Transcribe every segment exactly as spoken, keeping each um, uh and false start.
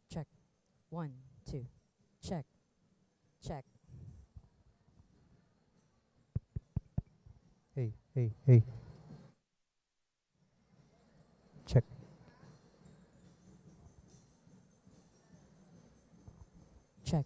Check. One, two. Check. Check. Hey, hey, hey. Check. Check.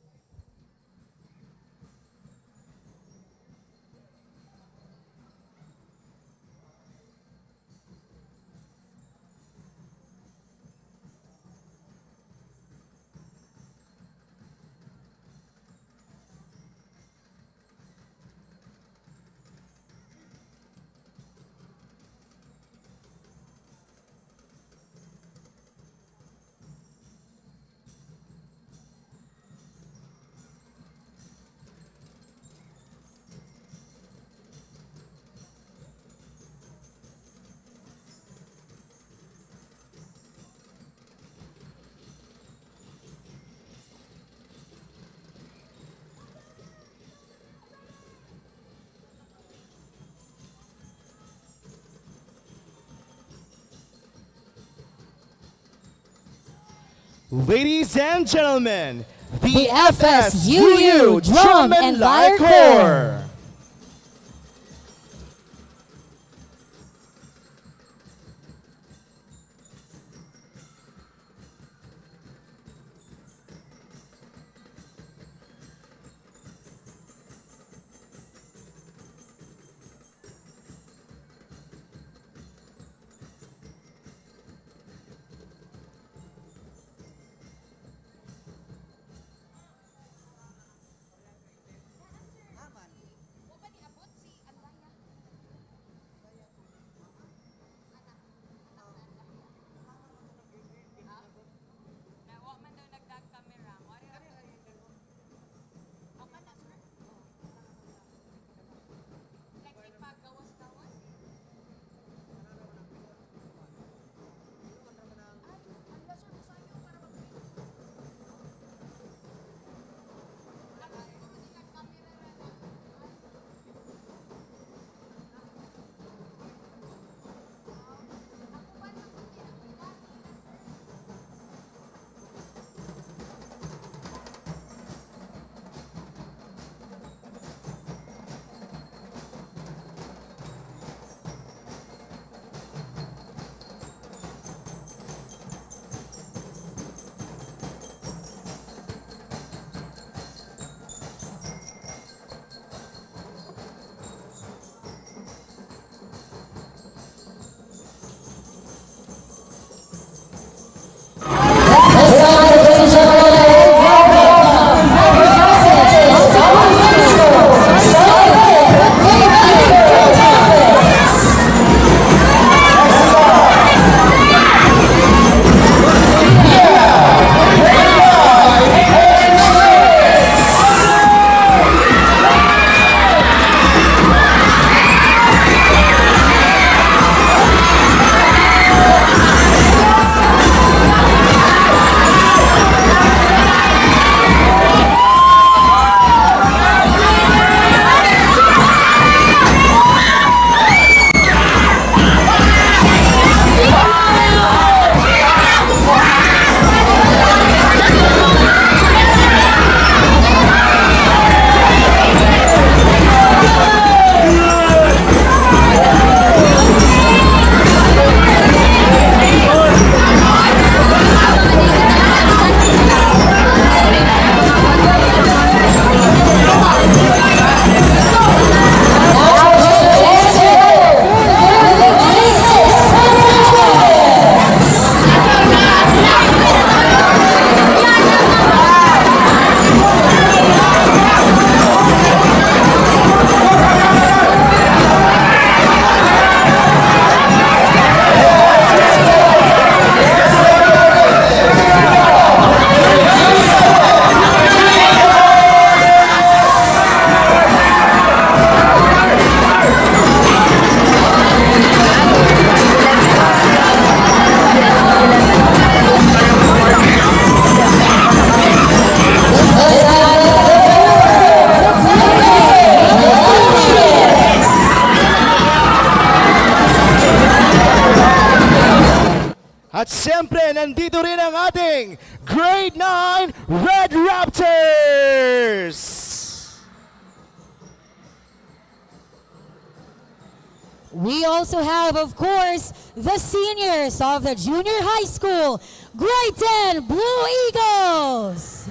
Ladies and gentlemen, the, The F S U F S U U Drum and Lyre Corps. At siyempre, nandito rin ang ating Grade nine Red Raptors. We also have, of course, the seniors of the junior high school, Grade ten Blue Eagles.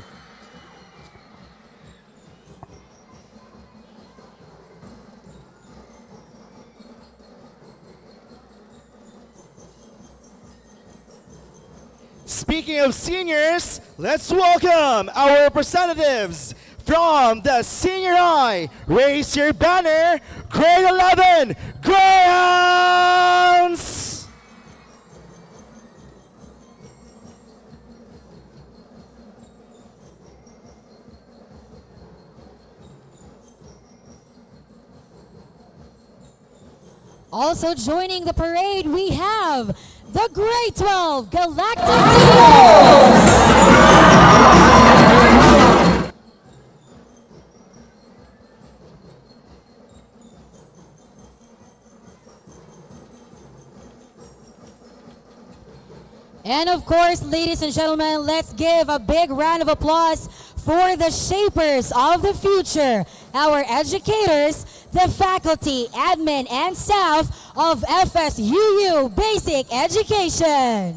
Speaking of seniors, let's welcome our representatives from the senior high. Raise your banner, grade eleven, Greyhounds! Also joining the parade, we have the Grade twelve Galactic Eagles. And of course, ladies and gentlemen, let's give a big round of applause for the shapers of the future, our educators, the faculty, admin, and staff of F S U U Basic Education.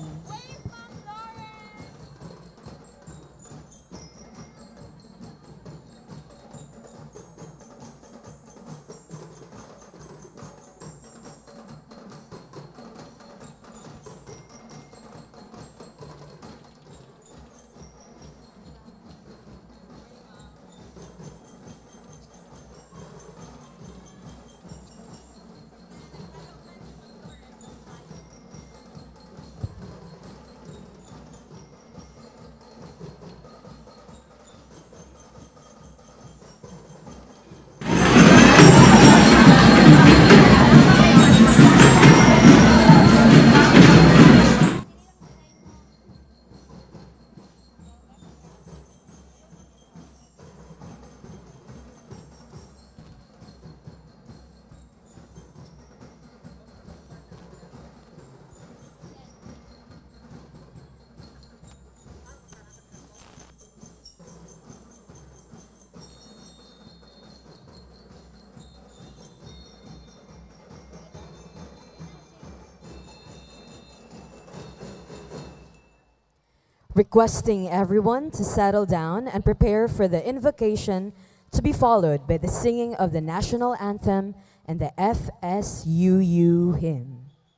Requesting everyone to settle down and prepare for the invocation to be followed by the singing of the national anthem and the F S U U hymn.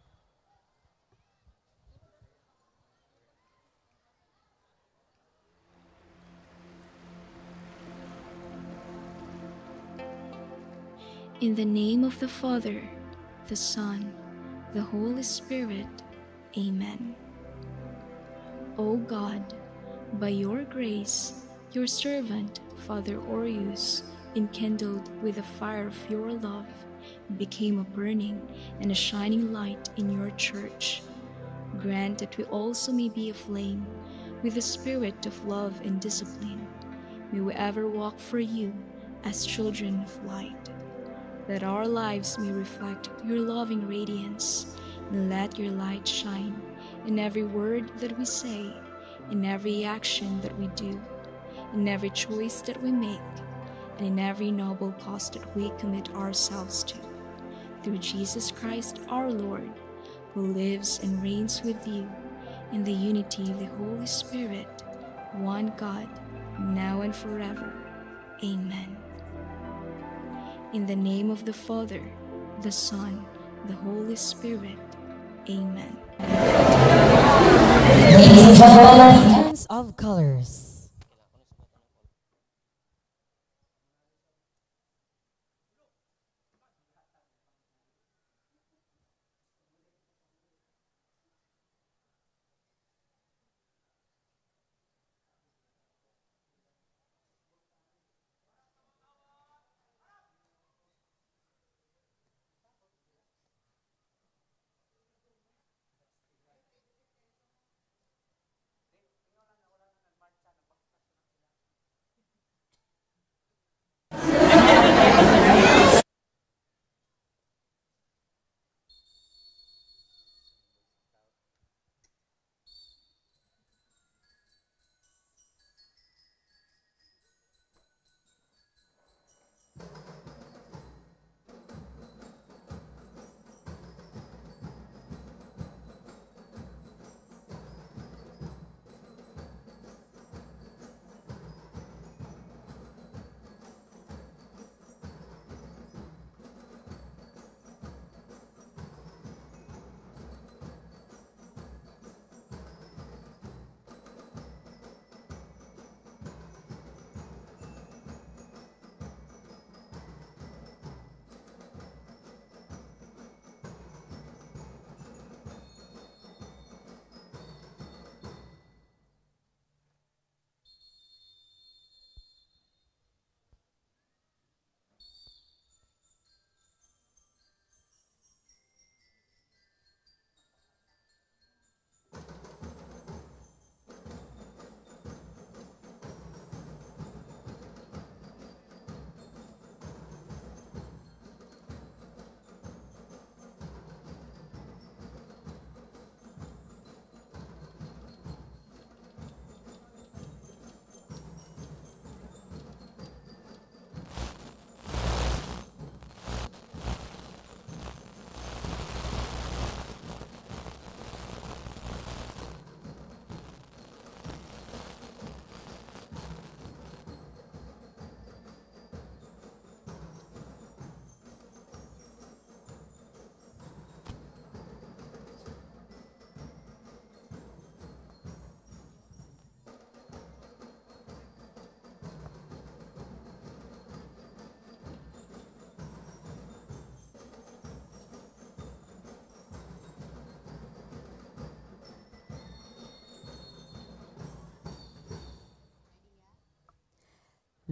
In the name of the Father, the Son, the Holy Spirit. Amen. O God, by your grace, your servant, Father Orius, enkindled with the fire of your love, became a burning and a shining light in your church. Grant that we also may be aflame with the spirit of love and discipline. May we ever walk for you as children of light. That our lives may reflect your loving radiance, and let your light shine in every word that we say, in every action that we do, in every choice that we make, and in every noble cause that we commit ourselves to. Through Jesus Christ our Lord, who lives and reigns with you in the unity of the Holy Spirit, one God, now and forever. Amen. In the name of the Father, the Son, the Holy Spirit. Amen. Dance of colors.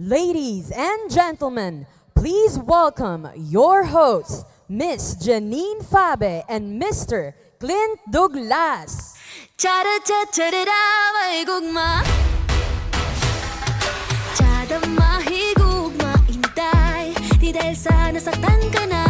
Ladies and gentlemen, please welcome your hosts, Miss Janine Fabe and Mister Clint Douglas. Cha-da-cha-cha-da-da, may gugma. Chada mahigugma, intay. Di dahil sa nasaktan ka na.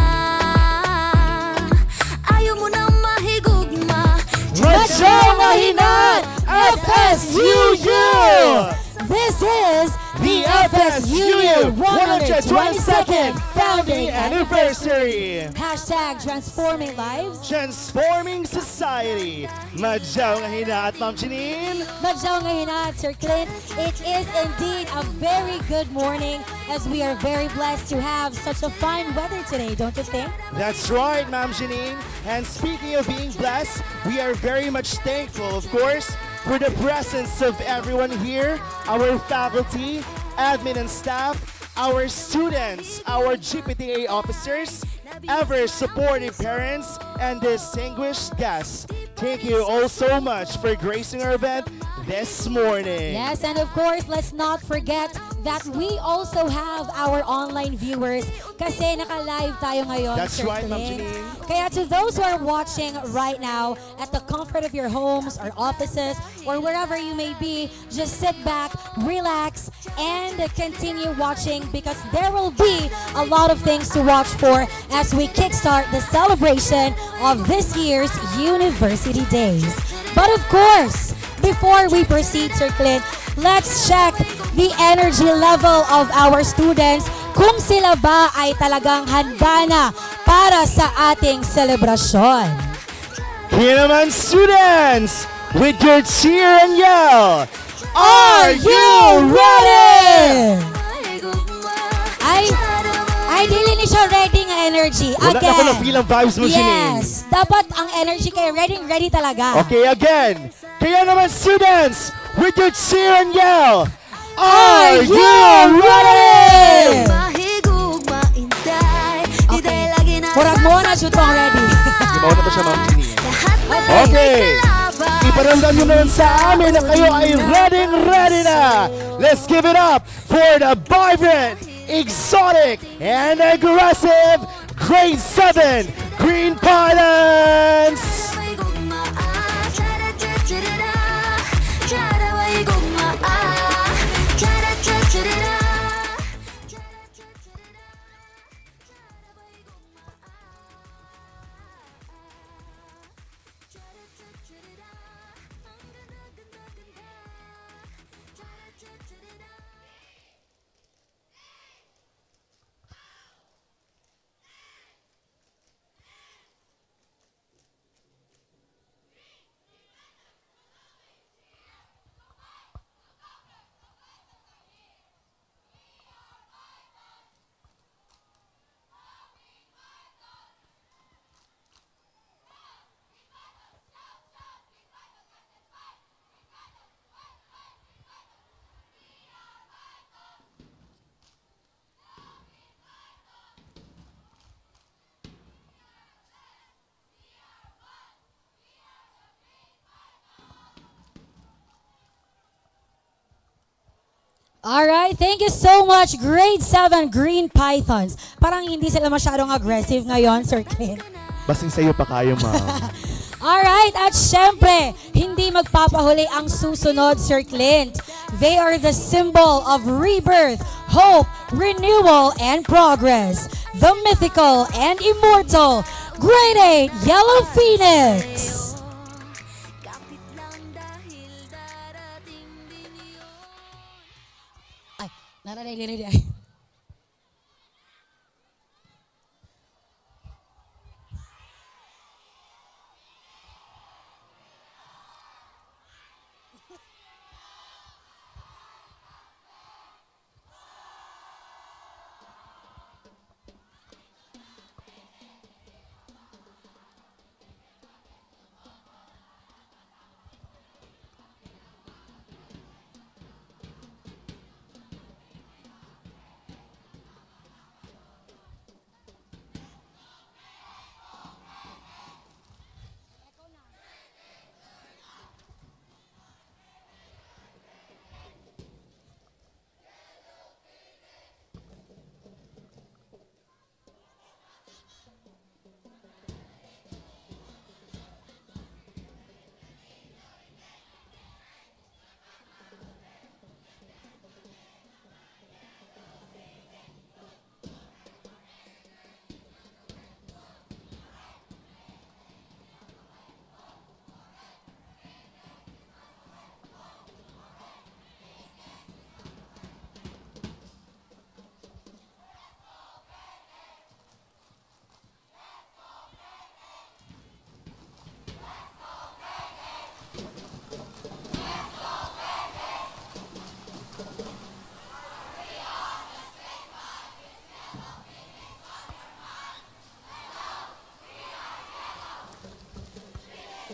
Ayaw mo na mahigugma. Masyong Mahinat F S U U! This is The F S U U one hundred twenty-second Founding Anniversary! Hashtag Transforming Lives. Transforming Society! Madyaw nga hina at Ma'am Janine! Madyaw nga hinat, Sir Clint. It is indeed a very good morning as we are very blessed to have such a fine weather today, don't you think? That's right, Ma'am Janine. And speaking of being blessed, we are very much thankful, of course, for the presence of everyone here, our faculty, admin and staff, our students, our G P T A officers, ever supportive parents, and distinguished guests. Thank you all so much for gracing our event this morning. Yes, and of course, let's not forget that we also have our online viewers kasi naka-live tayo ngayon, That's Sir right, Ma'am Clint. Janine. Kaya to those who are watching right now at the comfort of your homes or offices or wherever you may be, just sit back, relax, and continue watching because there will be a lot of things to watch for as we kickstart the celebration of this year's University Days. But of course, before we proceed, Sir Clint, let's check the energy level of our students kung sila ba ay talagang handa na para sa ating selebrasyon. Here naman, students, with your cheer and yell, are you ready? Ay, ay dili ni siya ready nga energy. Wala na Again. ko na feel ang vibes mo, Janine. Yes, dapat ang energy kayo ready, ready talaga. Okay, again. Kaya naman, students, with your cheer and yell, are you ready? Mahigugma, intay. Di dahil lagi na Murag mo na shoot pang ready. Ibaw na pa siya, Ma'am Janine. lahat na Okay. may kalaban. Iparamdam nyo naman sa amin na kayo ay ready, ready na. Let's give it up for the vibrant, exotic, and aggressive Grade seven Green Pylons! May gugma, ah. Cha-da-cha-cha-da-da. Cha-da, may gugma, ah. Cha-da-cha-cha-da-da. Cha-da-cha-cha-da-da. Cha-da, may gugma, ah. Cha-da-cha-cha-da-da. Ang ganda-ganda-ganda. Cha-da-cha-cha-da-da. Alright, thank you so much, Grade seven Green Pythons. Parang hindi sila masyadong aggressive ngayon, Sir Clint. Basing sa'yo pa kayo, ma'am. Alright, at syempre, hindi magpapahuli ang susunod, Sir Clint. They are the symbol of rebirth, hope, renewal, and progress. The mythical and immortal Grade eight Yellow Phoenix. Kapit lang dahil darating din yun. Ay, nararay, ay.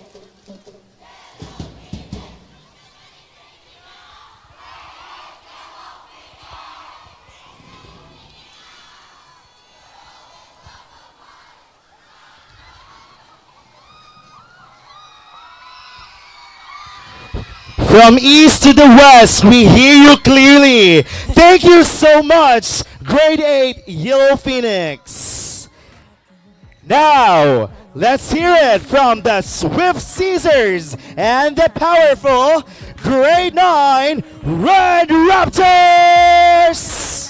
From east to the west, we hear you clearly. Thank you so much, Grade eight Yellow Phoenix. Now, let's hear it from the Swift Caesars and the powerful Grade nine Red Raptors.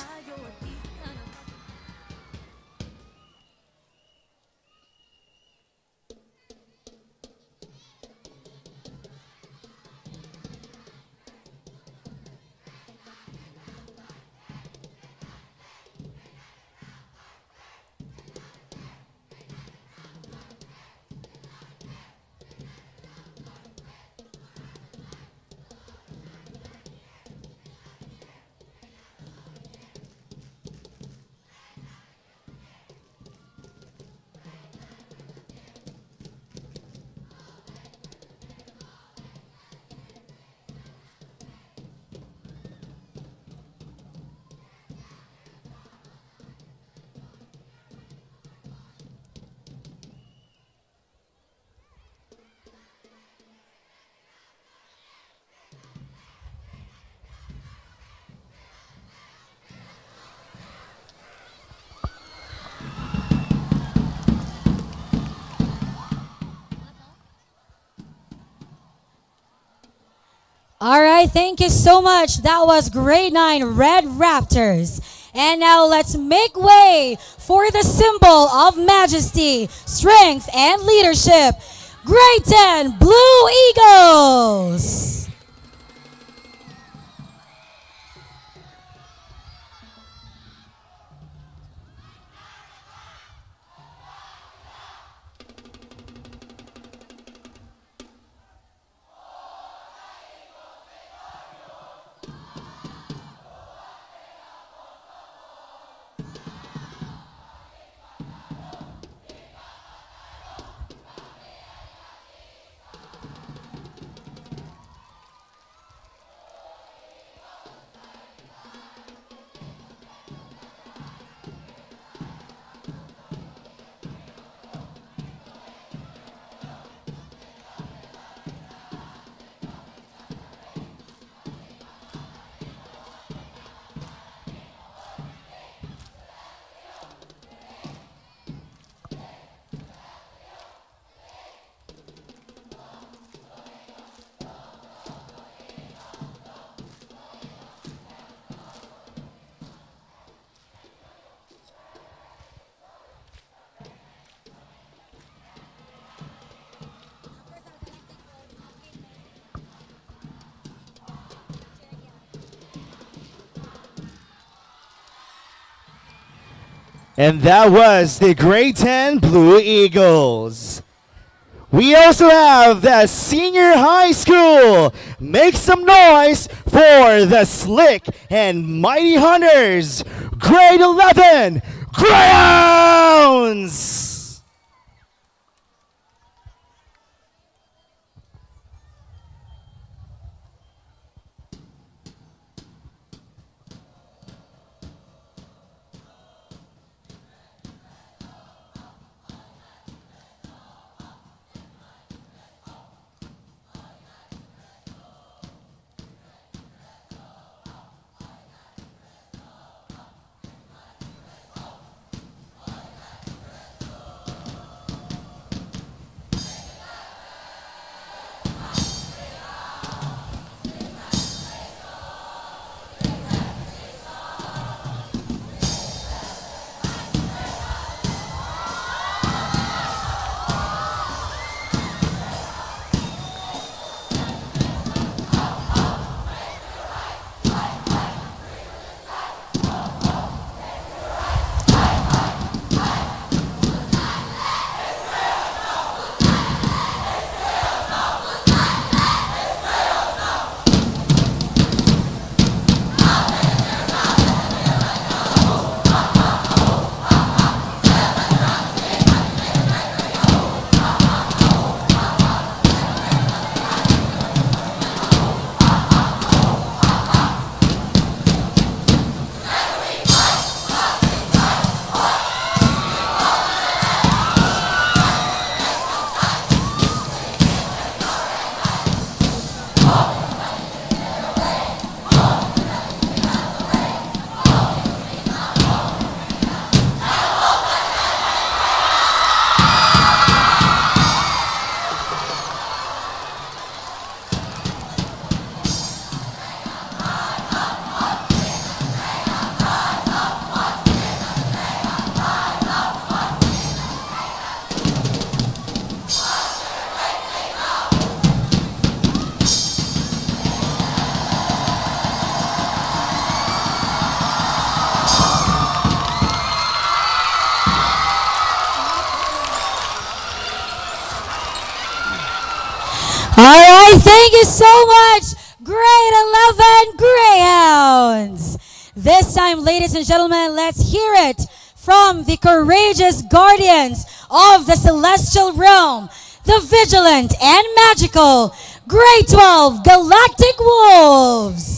All right, thank you so much. That was Grade nine Red Raptors. And now let's make way for the symbol of majesty, strength, and leadership. Grade ten Blue Eagles. And that was the Grade ten Blue Eagles. We also have the senior high school. Make some noise for the Slick and Mighty Hunters. Grade eleven Greyhounds. right, thank you so much, grade eleven Greyhounds. This time, ladies and gentlemen, let's hear it from the courageous guardians of the celestial realm, the vigilant and magical grade twelve Galactic Wolves.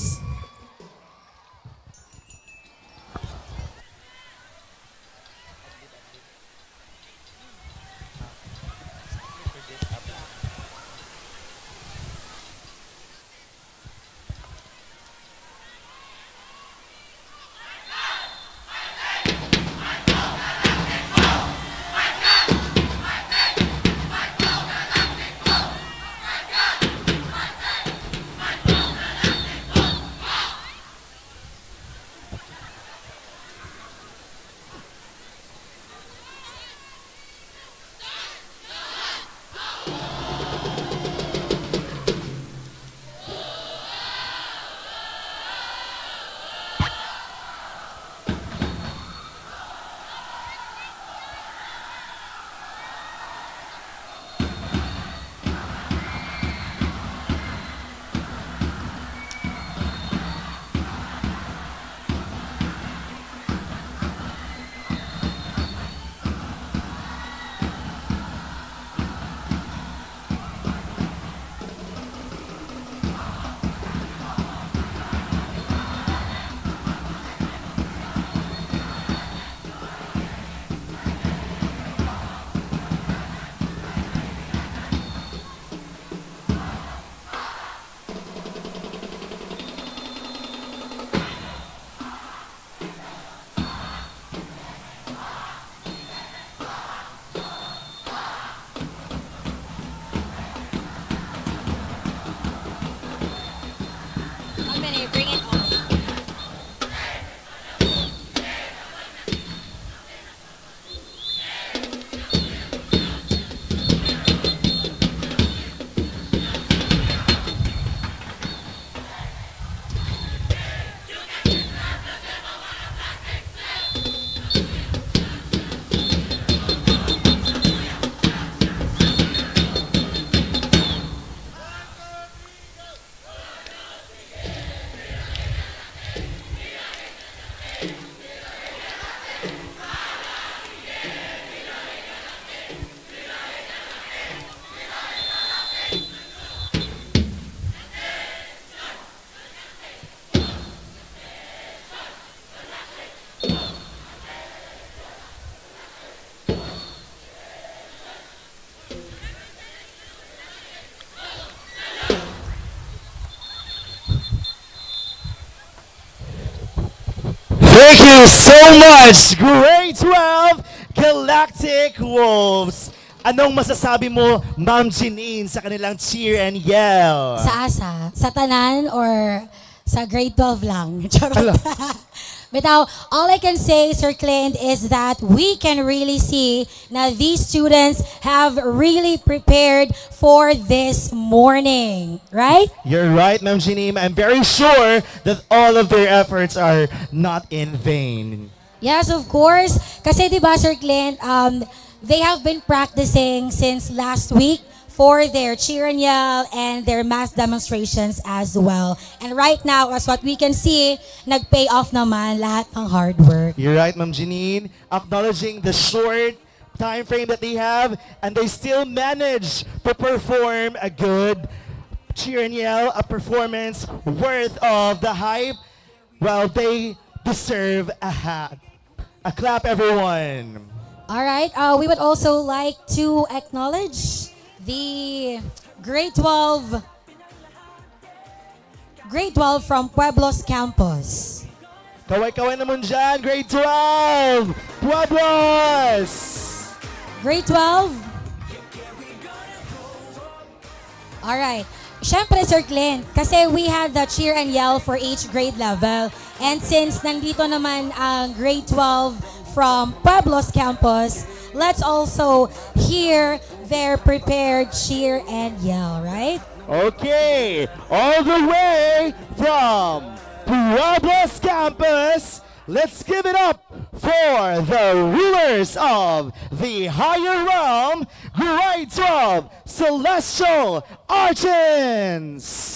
Thank you so much, grade twelve Galactic Wolves. Anong masasabi mo, Ma'am Janine, sa kanilang cheer and yell? Sa asa? Sa tanan or sa grade twelve lang? Charot. But now, all I can say, Sir Clint, is that we can really see na these students have really prepared for this morning, right? You're right, Ma'am Janine. I'm very sure that all of their efforts are not in vain. Yes, of course. Kasi diba, Sir Clint, um, they have been practicing since last week for their cheer and yell and their mass demonstrations as well. And right now, as what we can see, nag-pay off naman lahat ng hard work. You're right, Ma'am Janine. Acknowledging the short time frame that they have, and they still manage to perform a good cheer and yell, a performance worth of the hype. Well, they deserve a hat. A clap, everyone. All right, uh, we would also like to acknowledge the grade twelve grade twelve from Pueblos campus. Kaway-kaway naman dyan, grade twelve! Pueblos! Grade twelve? Alright. Siyempre, Sir Clint, kasi we had the cheer and yell for each grade level. And since nandito naman ang grade twelve from Pueblos campus, let's also hear their prepared cheer and yell, right? Okay, all the way from Pueblos campus, let's give it up for the rulers of the higher realm, grade grade twelve Celestial Archons.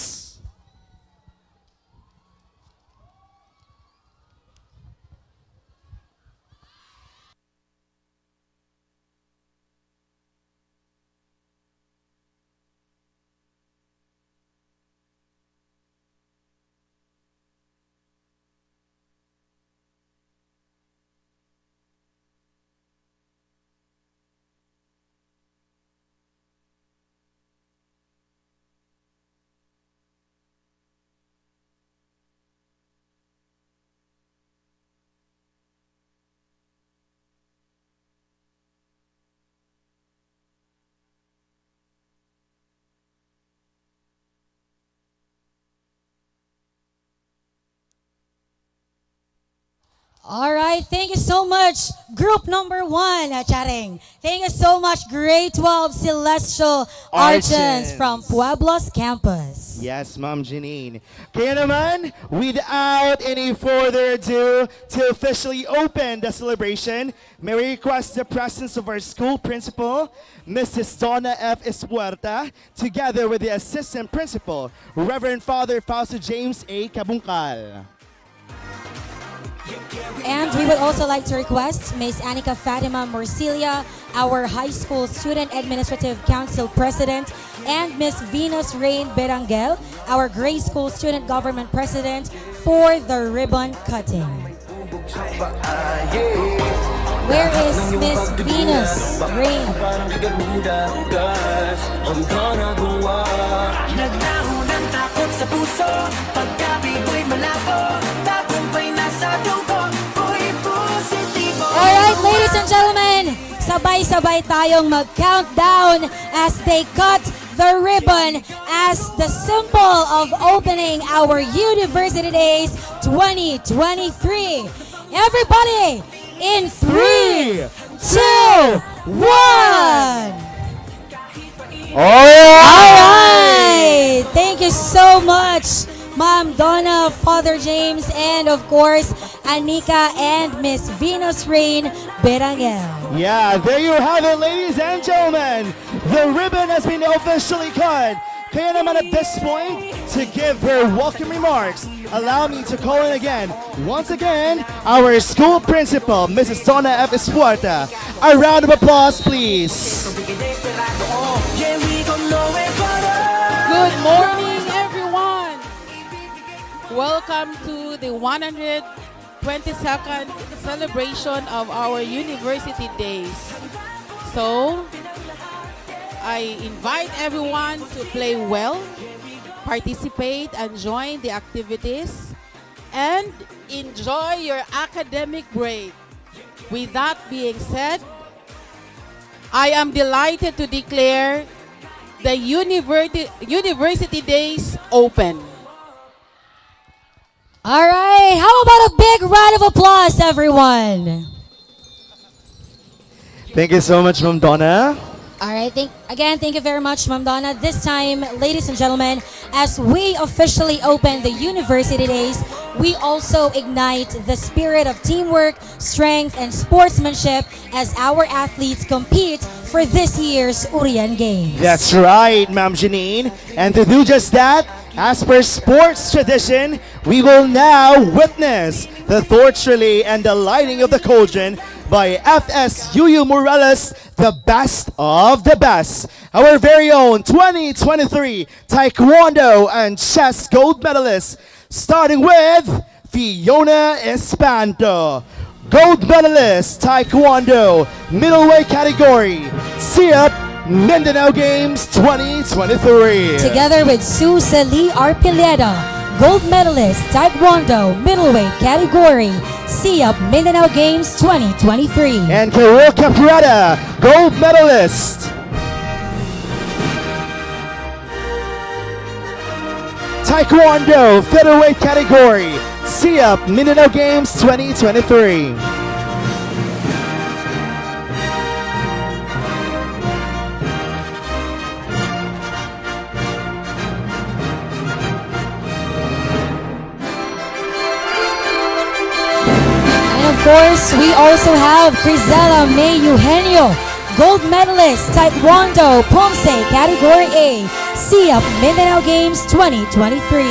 All right, thank you so much, group number one, uh, Charing. Thank you so much, grade twelve Celestial Archons, Archons. from Pueblos campus. Yes, Ma'am Janine. Kaya naman, without any further ado, to officially open the celebration, may we request the presence of our school principal, Missus Donna F. Espuerta, together with the assistant principal, Reverend Father Fausto James A. Cabungkal. And we would also like to request Miss Anika Fatima Morcilia, our high school student administrative council president, and Miss Venus Rain Berangel, our grade school student government president, for the ribbon cutting. Where is Miss Venus Rain? Alright, ladies and gentlemen, sabay-sabay tayong mag-countdown as they cut the ribbon as the symbol of opening our University Days twenty twenty-three. Everybody, in three, two, one. Alright, thank you so much, Ma'am Donna, Father James, and of course, Anika and Miss Venus Rain Berangel. Yeah, there you have it, ladies and gentlemen. The ribbon has been officially cut. Kaya naman at this point, to give her welcome remarks, allow me to call in again, once again, our school principal, Missus Donna F. Espuerta. A round of applause, please. Good morning, everyone. Welcome to the one hundred twenty-second celebration of our University Days. So, I invite everyone to play well, participate and join the activities, and enjoy your academic break. With that being said, I am delighted to declare the University, University Days open. All right, how about a big round of applause, everyone? Thank you so much, Ma'am Donna. All right, thank, again, thank you very much, Ma'am Donna. This time, ladies and gentlemen, as we officially open the University Days, we also ignite the spirit of teamwork, strength, and sportsmanship as our athletes compete for this year's Urian Games. That's right, Ma'am Janine. And to do just that, as per sports tradition, we will now witness the torch relay and the lighting of the cauldron by F S U U Morales, the best of the best. Our very own twenty twenty-three Taekwondo and Chess gold medalists, starting with Fiona Espanto. Gold medalist, Taekwondo, middleweight category, C I A P Mindanao Games twenty twenty-three. Together with Suseli Arpileda, gold medalist, Taekwondo, middleweight category, C I A P Mindanao Games twenty twenty-three. And Carol Capretta, gold medalist. Taekwondo, featherweight category, C I A P Mindanao Games twenty twenty-three. Of course, we also have Crisela May Eugenio, Gold medalist, Taekwondo, Pomse, Category A, C I A P Mindanao Games twenty twenty-three.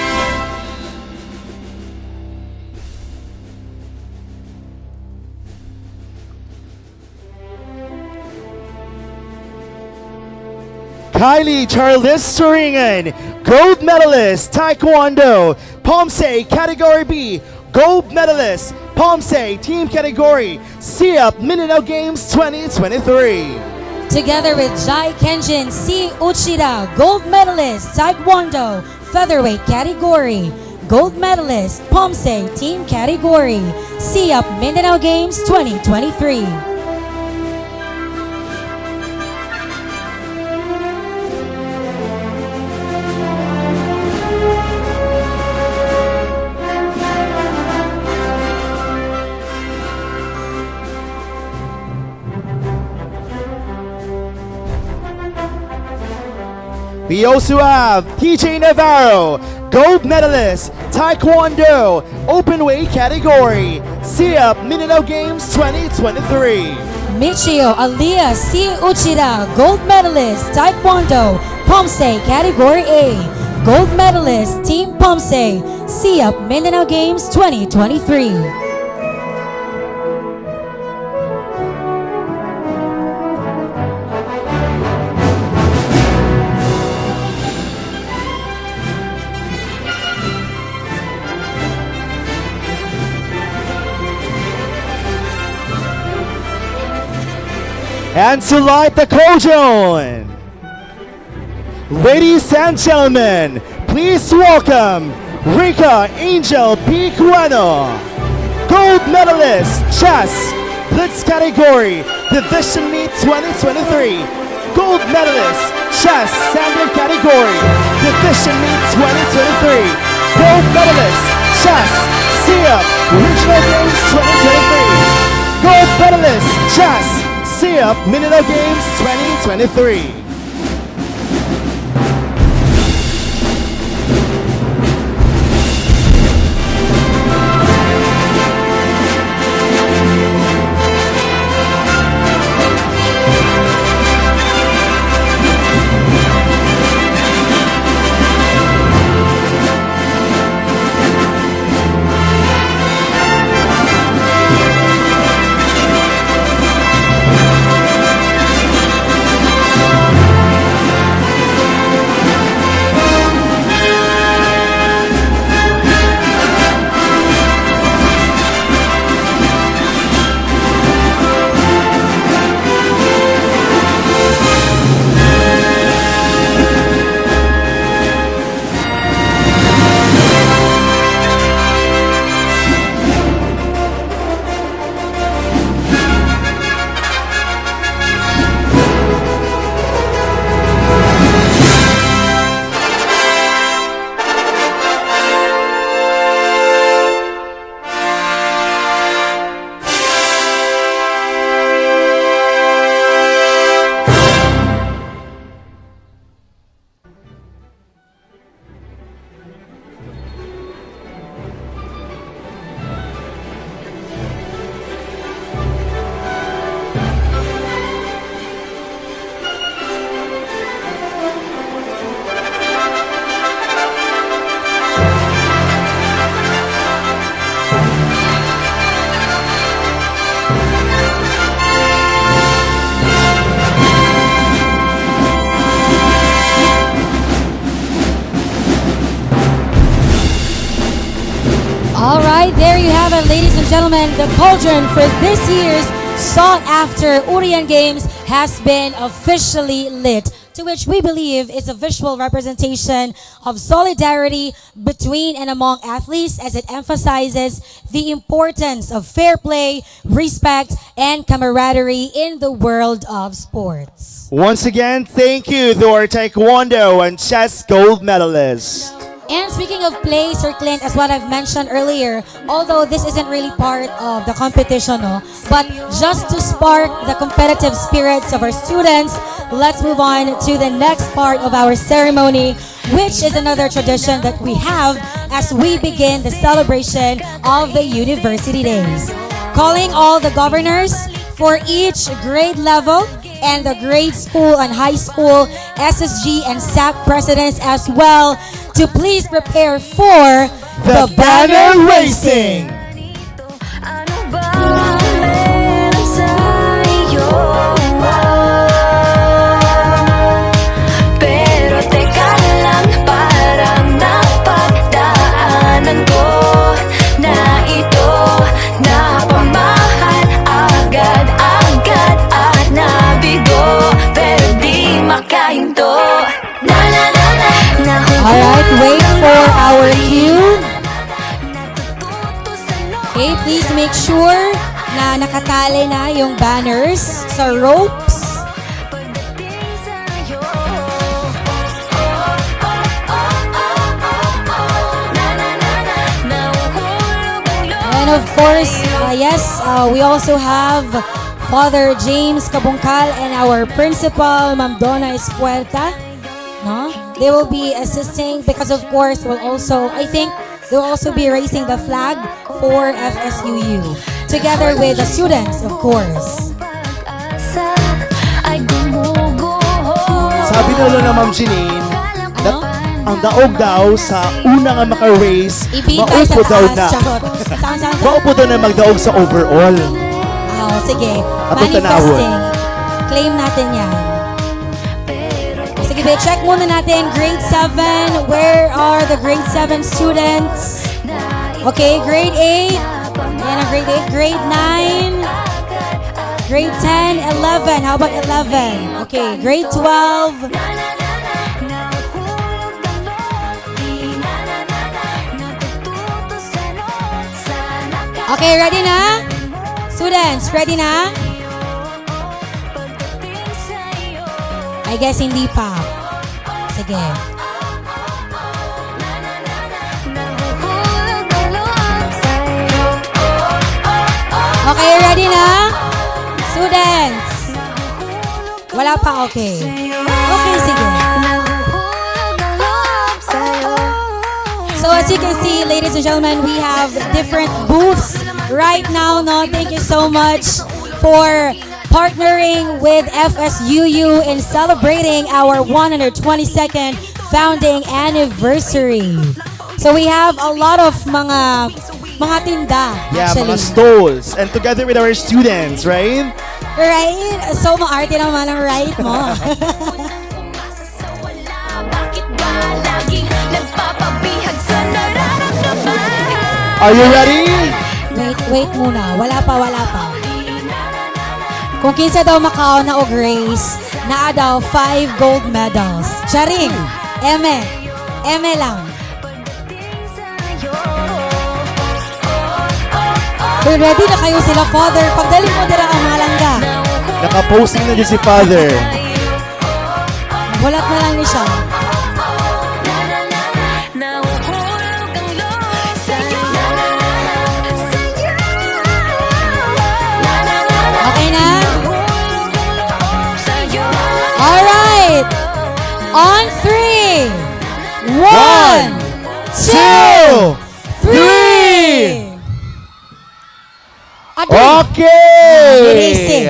Kylie Charles Turingan, gold medalist, Taekwondo, Pomse, Category B, gold medalist, Pomse, team category, C I A P Mindanao Games twenty twenty-three. Together with Jai Kenjin C. Uchida, gold medalist, Taekwondo, featherweight category, gold medalist, Pomse, team category, C I A P Mindanao Games twenty twenty-three. We also have T J Navarro, gold medalist, Taekwondo, open weight category, C I A P Mindanao Games twenty twenty-three. Michio Alias C. Uchida, gold medalist, Taekwondo, Pomse, Category A, gold medalist, Team Pomse, C I A P Mindanao Games twenty twenty-three. And to light the Kojun, ladies and gentlemen, please welcome Rika Angel P. Cueno, gold medalist, chess, blitz category, division meet twenty twenty-three, gold medalist, chess, standard category, division meet twenty twenty-three, gold medalist, chess, C I A P Regional Games twenty twenty-three, gold medalist, chess, C I A P Mindanao Games twenty twenty-three. There you have it, ladies and gentlemen. The cauldron for this year's sought-after Urian Games has been officially lit, to which we believe is a visual representation of solidarity between and among athletes, as it emphasizes the importance of fair play, respect, and camaraderie in the world of sports. Once again, thank you to our Taekwondo and chess gold medalists. And speaking of play, Sir Clint, as what I've mentioned earlier, although this isn't really part of the competition, no, but just to spark the competitive spirits of our students, let's move on to the next part of our ceremony, which is another tradition that we have as we begin the celebration of the University Days. Calling all the governors, for each grade level and the grade school and high school S S G and S A C presidents as well to please prepare for The banner racing! Ano ba meron sa'yo? Pero teka lang, parang napagdaanan ko na ito napamahal agad-agad at nabigo, pero di makahinto. Na na na na na. Alright, wait for our cue. Okay, please make sure na nakatali na yung banners sa ropes. And of course, uh, yes, uh, we also have Father James Kabungkal and our principal, Ma'am Donna Espuerta. No? They will be assisting because of course will also, I think, they will also be raising the flag for F S U U together with the students, of course. Sabi na na Ma'am Janine, that ang daog daw sa una nga maka-race, Ibigay sa maupo daw taas, na. charot. Saan, saan, saan? Maupo daw na magdaog sa overall. Oh, sige. Atong Manifesting. Claim natin yan. Sige, be, check muna natin. Grade seven. Where are the grade seven students? Okay, grade eight. Yan ang grade eight. Grade nine. Grade ten, eleven. How about eleven? Okay, grade twelve. Okay, ready na? Students, ready na? I guess hindi pa. Sige. Okay, ready na? Students. Wala pa, okay. Okay, sige. So as you can see, ladies and gentlemen, we have different booths right now. No, thank you so much for partnering with F S U U in celebrating our one hundred twenty-second founding anniversary. So we have a lot of mga mga tinda, Yeah, actually. mga stalls. And together with our students, right? Right? So maarte naman ang right mo. Are you ready? Wait, wait muna. Wala pa, wala pa. Kung kinsa daw makaon na og race, naa daw five gold medals. Charing! Eme. Eme lang. Pero ready na kayo sila, Father. Pagdali mo dira ang mga langga. Naka-posing na din si Father. Walat na lang ni siya. Okay na? Alright! On three! One! Two! Three! Okay!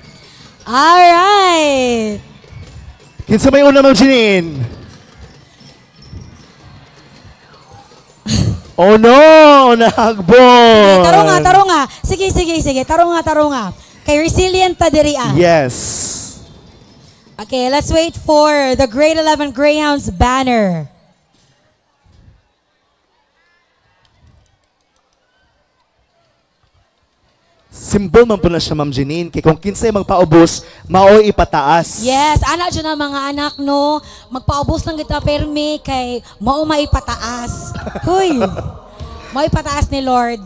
Alright! Kinsa may una, Ma'am Janine? Oh no! Nahagbon! Taro nga, taro nga. Sige, sige, sige. Taro nga, taro nga. Kay resilient ta diri ah. Yes. Okay, let's wait for the grade eleven Greyhounds banner. Symbol man po na siya, Ma'am Janine. Kaya kung kinsay magpaubos, mao'y ipataas. Yes, anak dyan na mga anak, no? Magpaubos lang kita permi kay mao maipataas. Huy! Maipataas ni Lord.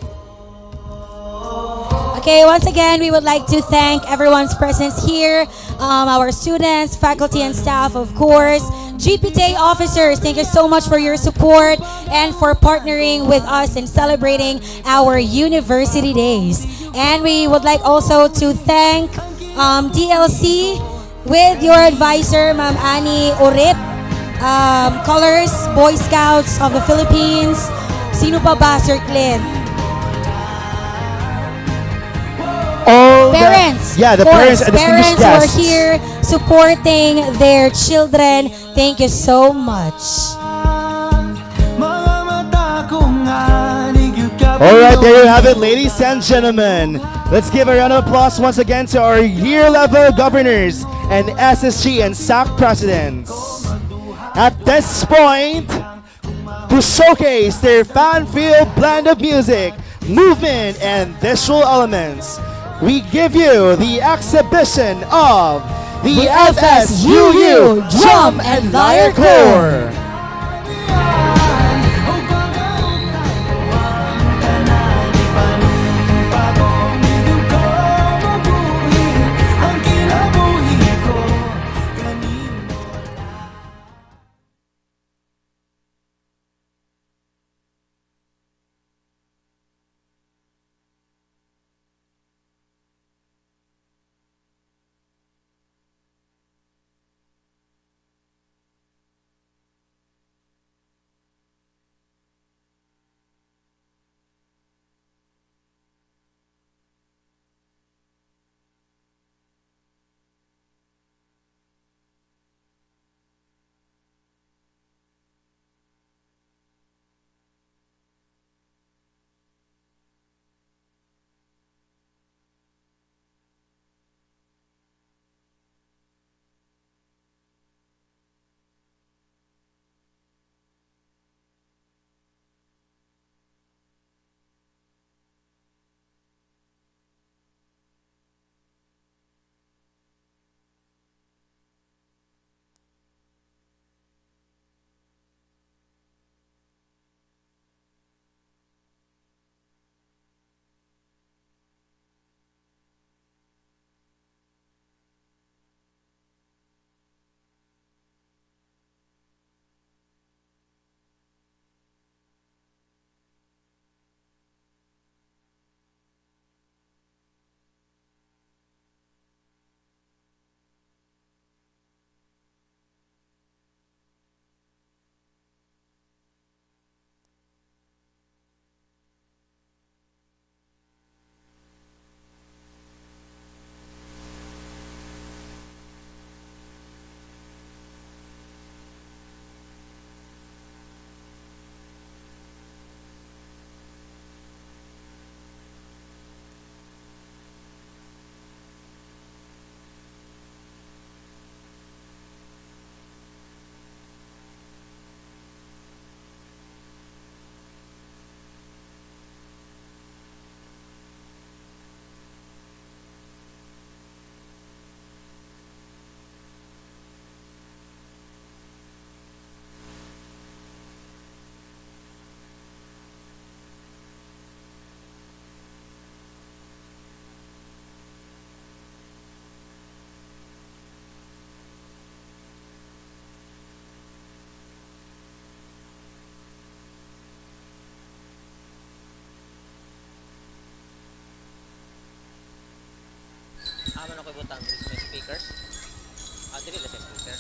Okay, once again, we would like to thank everyone's presence here. Um, our students, faculty, and staff, of course. G P T A officers, thank you so much for your support and for partnering with us in celebrating our university days. And we would like also to thank um, D L C with your advisor, Ma'am Annie Urit, um, Colors, Boy Scouts of the Philippines. Sino pa ba, Sir Clint? all Parents, the, yeah, the of parents course, and distinguished parents were guests. here supporting their children. Thank you so much. All right, there you have it, ladies and gentlemen. Let's give a round of applause once again to our year-level governors and S S G and S A C presidents. At this point, to showcase their fan-filled blend of music, movement, and visual elements, we give you the exhibition of the, the F S U U Drum and Lyre Corps. Aman ako ibutang diri sa speakers. Ah, diri la sa speaker.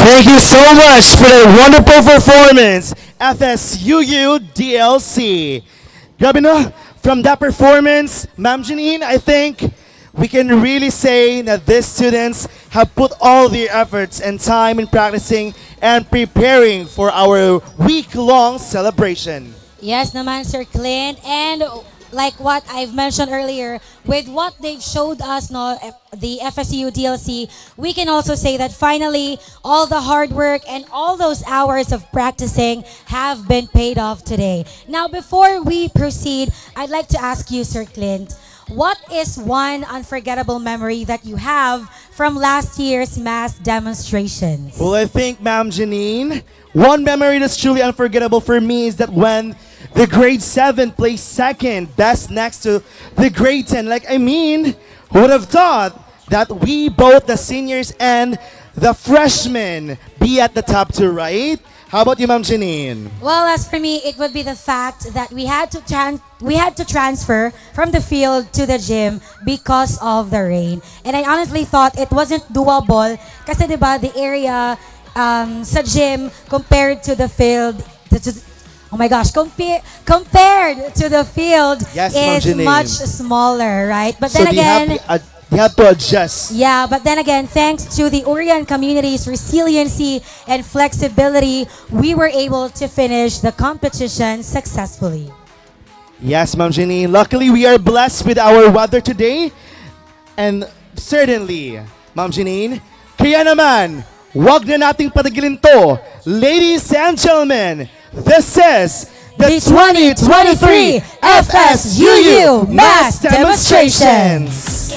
Thank you so much for that wonderful performance, F S U U D L C. Grabe no? From that performance, Ma'am Janine, I think we can really say that these students have put all their efforts and time in practicing and preparing for our week-long celebration. Yes naman, Sir Clint. And like what I've mentioned earlier, with what they've showed us, no, F- the F S U D L C, we can also say that finally all the hard work and all those hours of practicing have been paid off today. Now, before we proceed, I'd like to ask you, Sir Clint, what is one unforgettable memory that you have from last year's mass demonstrations? Well, I think, Ma'am Janine, one memory that's truly unforgettable for me is that when the grade seven placed second, best next to the grade ten. Like, I mean, who would have thought that we, both the seniors and the freshmen, be at the top two, right? How about you, Ma'am Janine? Well, as for me, it would be the fact that we had to tran- we had to transfer from the field to the gym because of the rain. And I honestly thought it wasn't doable kasi 'di ba, the area um, sa gym compared to the field to, to, oh my gosh, compa- compared to the field Yes, Ma'am is Janine. much smaller, right? But So then they have, again, to, uh, they have to adjust. yeah, but then again, thanks to the Orion community's resiliency and flexibility, we were able to finish the competition successfully. Yes, Ma'am Janine. Luckily, we are blessed with our weather today. And certainly, Ma'am Janine, kaya naman, wag na nating patigilin to. Ladies and gentlemen, this is the twenty twenty-three F S U U Mass Demonstrations.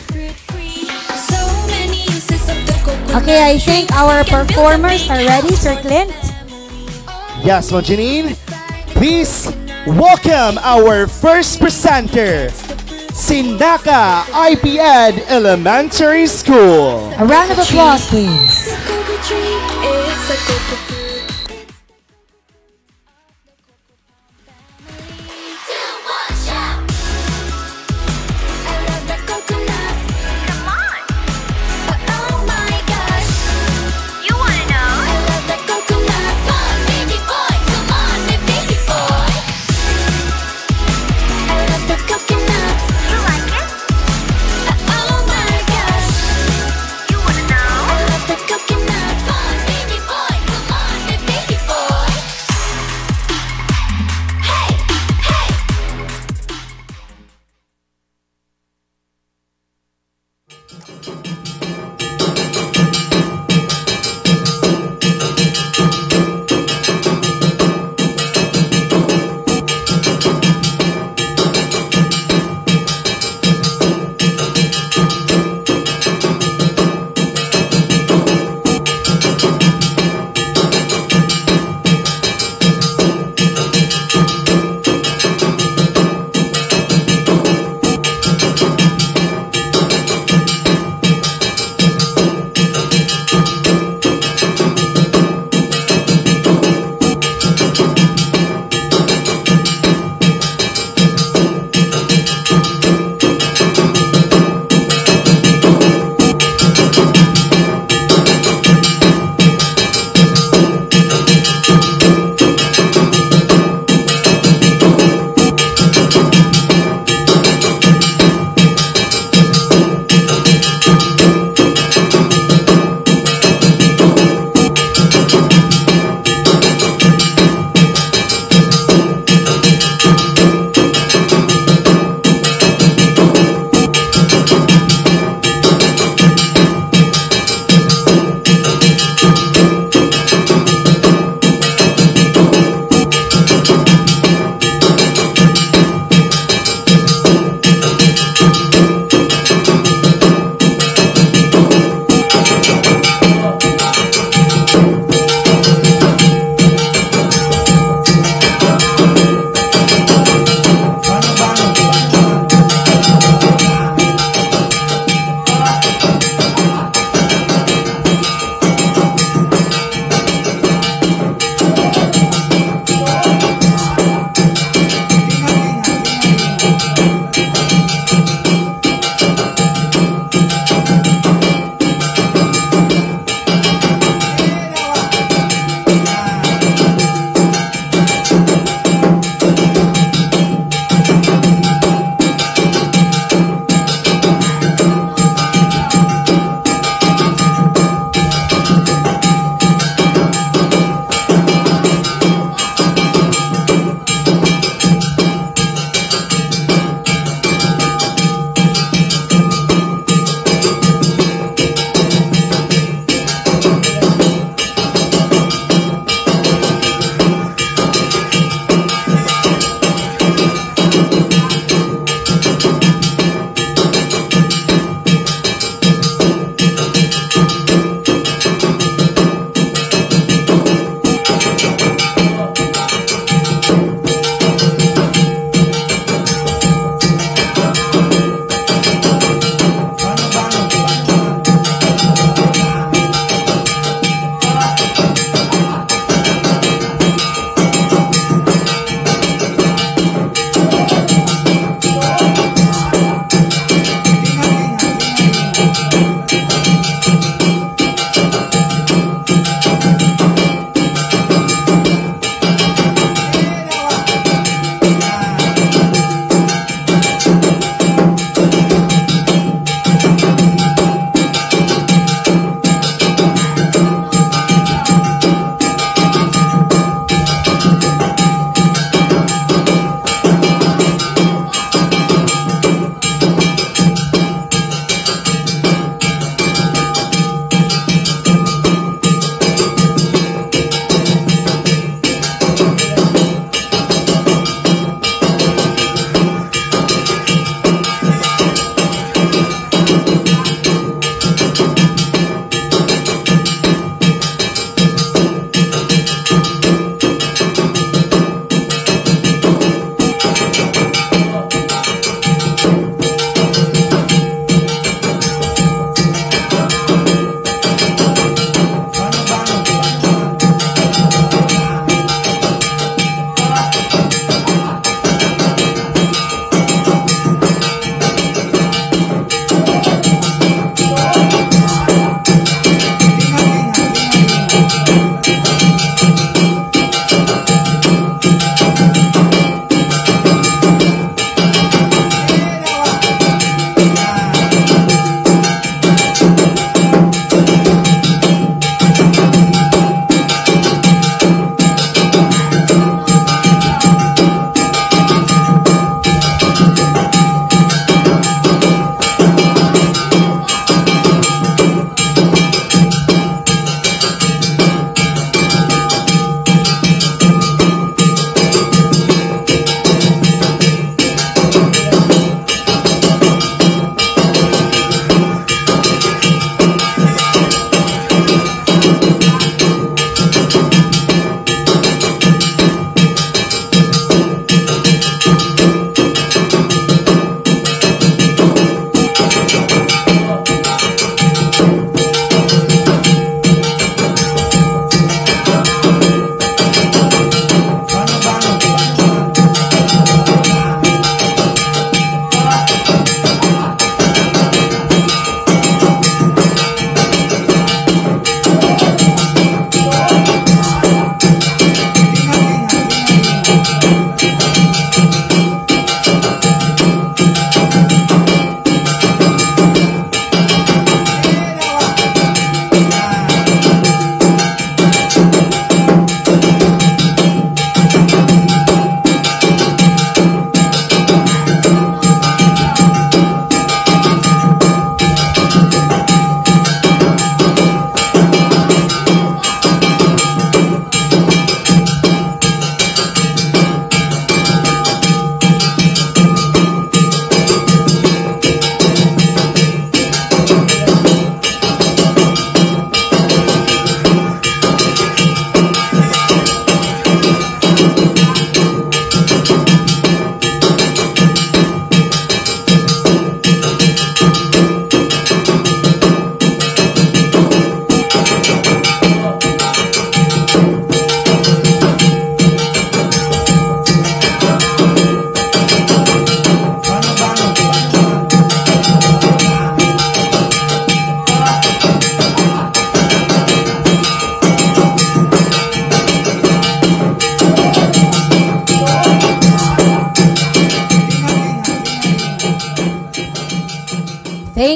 Okay, I think our performers are ready, Sir Clint. Yes, Ma'am Janine. Please welcome our first presenter, Sinaka I P Ed Elementary School. A round of applause, please.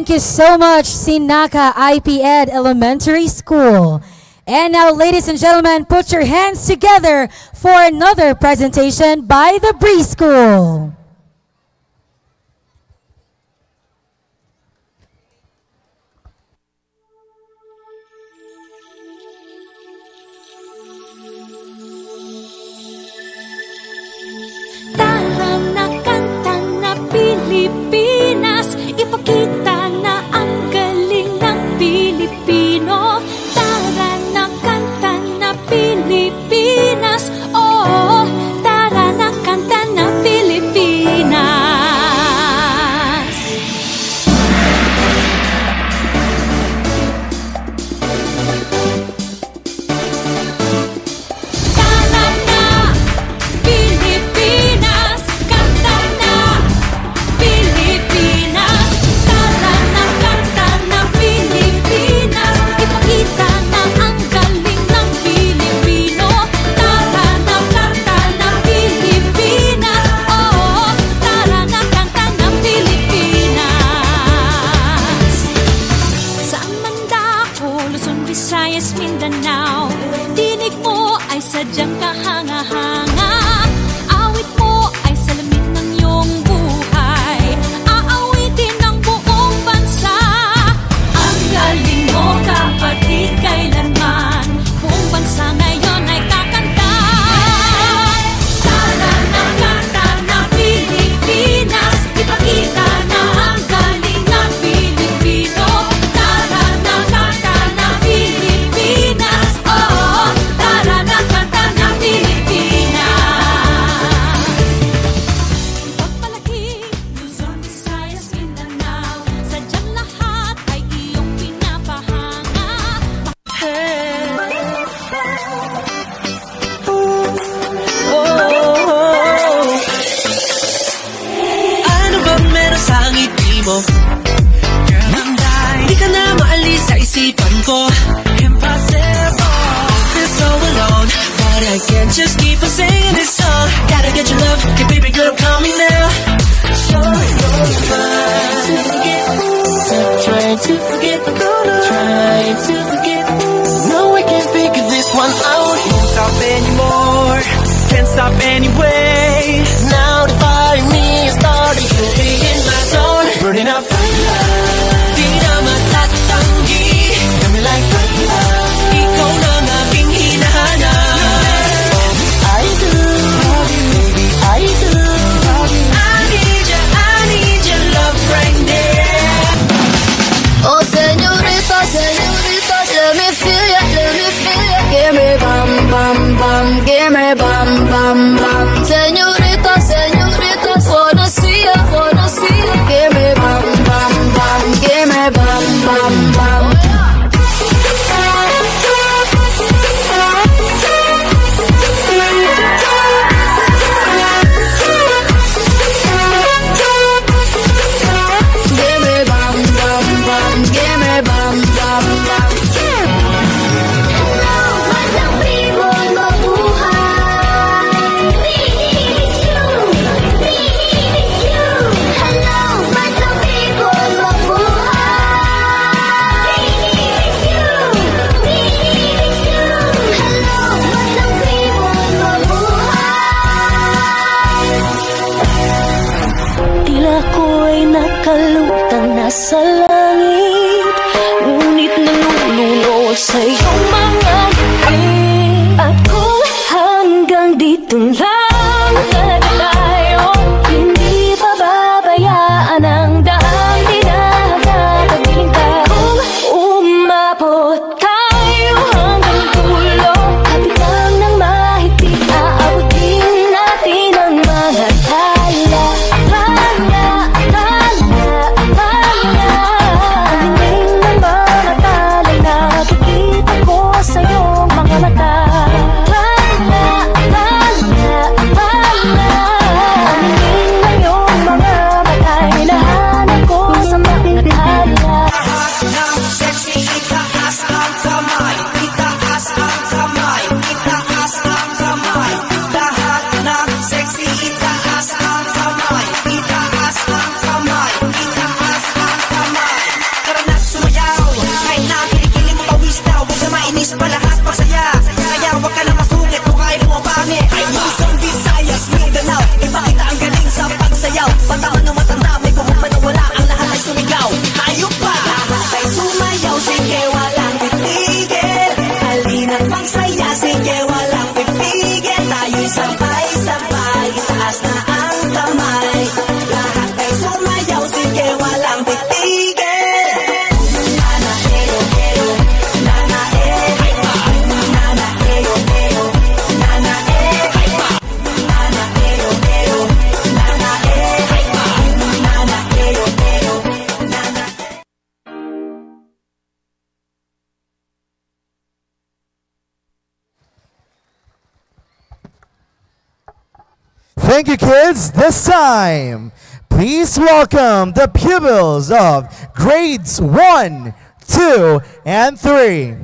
Thank you so much, Sinaka I P Ed Elementary School. And now, ladies and gentlemen, put your hands together for another presentation by the Bree School. Tara na kanta na Pilipinas, ipakita na ang galing ng Pilipino. Tara na kanta na Pilipinas, oh, tara na kanta na Pilipinas. Tara na Pilipinas, kanta na Pilipinas. Tara na kanta na Pilipinas, ipakita na ang galing ng Pilipino. Tara na kanta na Pilipinas, oh, tara na kanta na Pilipinas. Saan man dako, Luzon, Visayas, Mindanao, dinig mo ay sadyang kahanga-hanga. Awit mo ay salamin ng iyong buhay, aawitin ng buong bansa. Ang galing mo, kapatid, kailanman buong bansa ngayon ay kakanta. Tara na kanta na Pilipinas, ipakita na ang galing ng Pilipino. Tara na kanta na Pilipinas, oh, tara na kanta na Pilipinas. Pagpalaki, Luzon, Visayas, Mindanao, sadyang lahat ay iyong pinapahanga. Ano ba meron sa ngiti mo? Girl, I'm dying. Di ka na maalis sa isipan ko. Impossible. Feel so alone, but I can't just keep on singing this song. Gotta get your love, okay, baby girl, call me now. Sure, you're fine to forget, trying to forget, trying to forget. No, I can't figure this one out. Can't stop anymore, can't stop anyway. Now the fire in me is starting to be in my zone, burning up fire. Di na matatanggi, got me like fire. Ikaw na ang aking hinahanap. I do, baby, I do. I need ya, I need your love right there. Oh, señorita, señorita, let me feel ya, let me feel ya. Give me bam, bam, bam, give me bam, bam, bam. Señorita, señorita, wanna see ya, wanna see ya. Give me bam, bam, bam, give me bam, bam, bam. Give me bam, bam, bam, give me bam, bam, bam. Hello, magandang ibon mabuhay. Miss you, miss you. Hello, magandang ibon mabuhay. Miss you, miss you. Hello, magandang ibon mabuhay. Tila ko'y nakalutang nasa langit, ngunit nalulunod sa iyong mga ngiti. At kung hanggang dito lang talaga tayo, hindi pababayaan ang daang tinahagapagpiling ka. Kung umabot tayo hanggang dulo, kabilang ng mahigpit, aabutin natin ang mga tala. Tala, tala, tala. Alingin ng mga talay na nakikita ko sa iyong mga mata. Tala, tala, tala. Alingin ng iyong mga mata, hinahanap ko sa mga tala. Sexy, ikaw, asa, Thank you, kids. This time, please welcome the pupils of grades one, two, and three.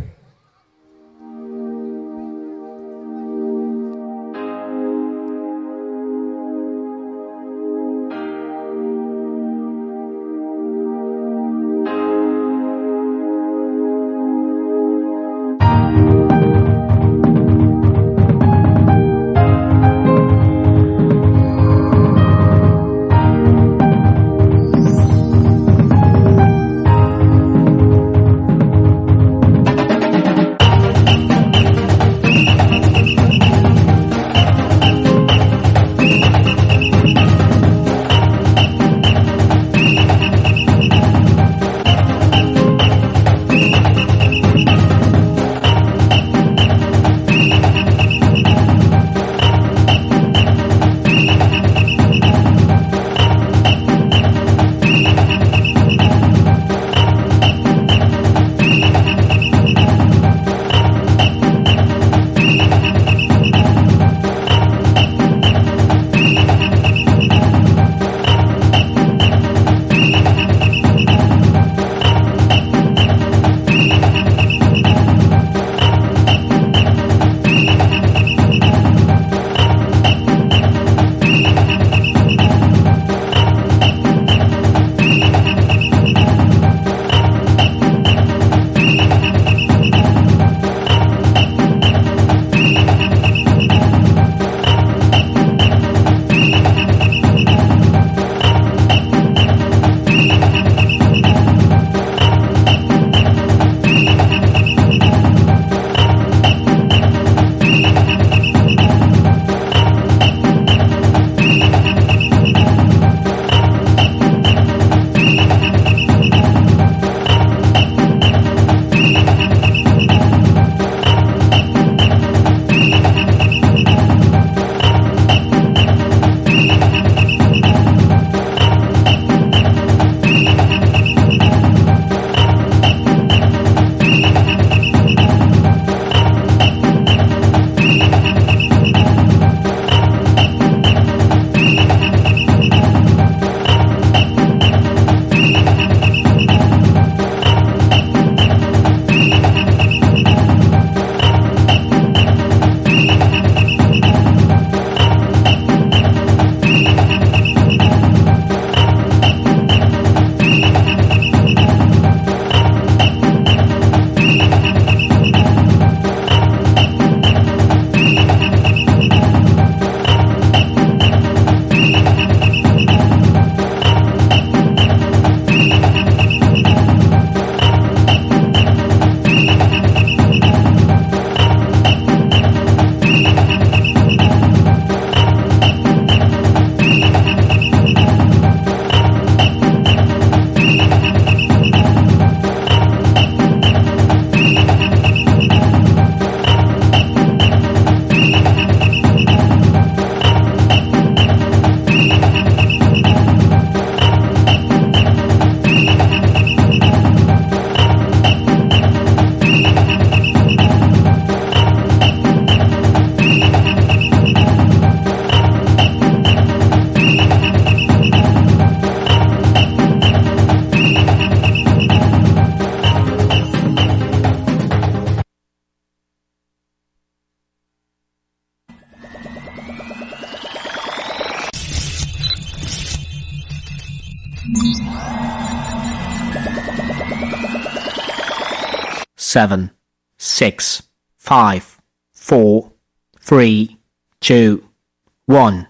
seven, six, five, four, three, two, one.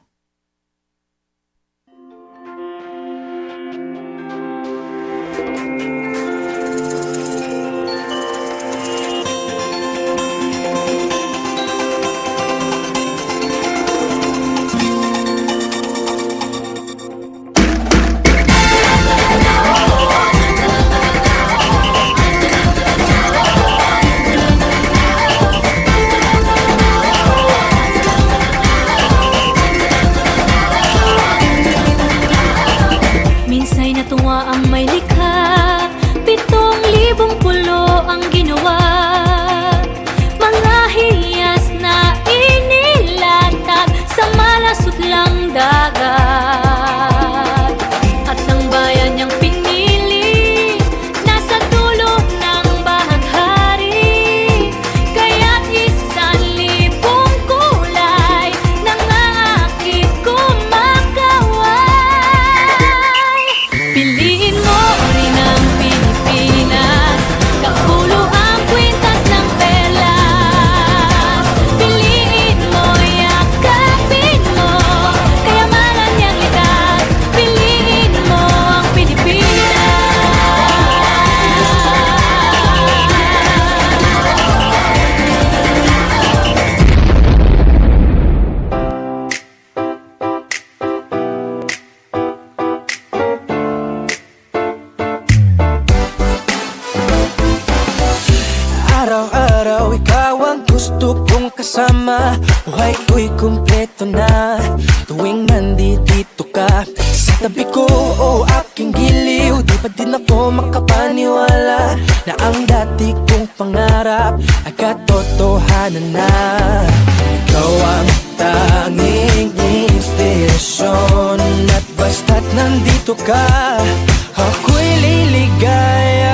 Araw-araw ikaw ang gusto kong kasama. Buhay ko'y kumpleto na tuwing nandito ka sa tabi ko o aking giliw. Di pa din ako makapaniwala na ang dati kong pangarap ay katotohanan na. Ikaw ang tanging inspirasyon at basta't nandito ka, ako'y liligaya.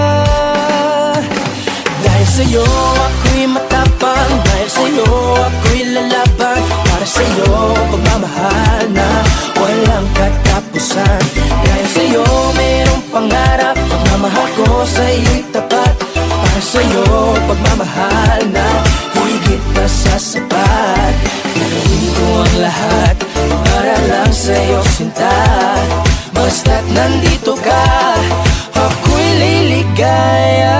Dahil sa'yo ako'y matapang, dahil sa'yo ako'y lalaban. Para sa'yo pagmamahal na walang katapusan. Dahil sa'yo mayroong pangarap, pagmamahal ko sa'yo'y tapat. Para sa'yo pagmamahal na higit pa sa sapat. Gagawin ko ang lahat para lang sa'yo sinta. Basta't nandito ka, ako'y liligaya.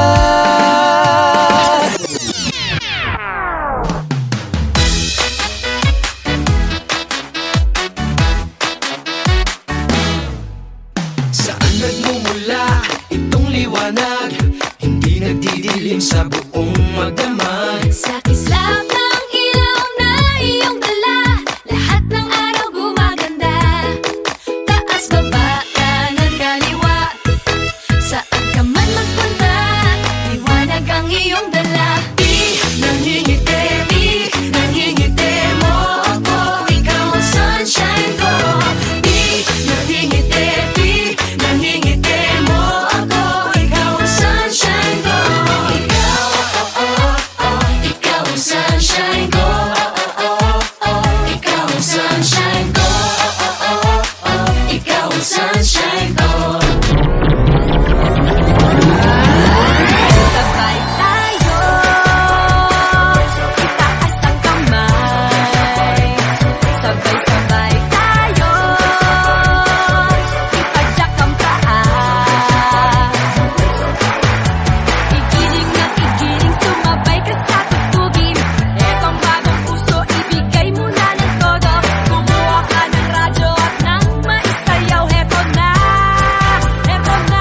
Saan nagmumula itong liwanag? Hindi nagdidilim sa buong magdamag. Sa kislap ng ilaw na iyong dala, lahat ng araw gumaganda. Taas, baba, kanan, kaliwa, saan ka man magpunta, liwanag ang iyong dala. Di nangingiti, di nangingiti mo ako, ikaw ang sunshine ko. Di nangingiti, di nangingiti mo ako, ikaw ang sunshine ko. Ikaw, oh, oh, oh, ikaw ang sunshine ko. Oh, oh, oh, ikaw ang sunshine ko. Oh, oh, oh, ikaw ang sunshine ko. Sabay tayo, itaas ang kamay. Sabay-sabay tayo, ipadyak ang paa. Igiling na igiling, sumabay ka sa tugtugin. Etong bagong puso, ibigay mo na ng todo. Kumuha ka ng radyo at nang maisayaw. Heto na, heto na.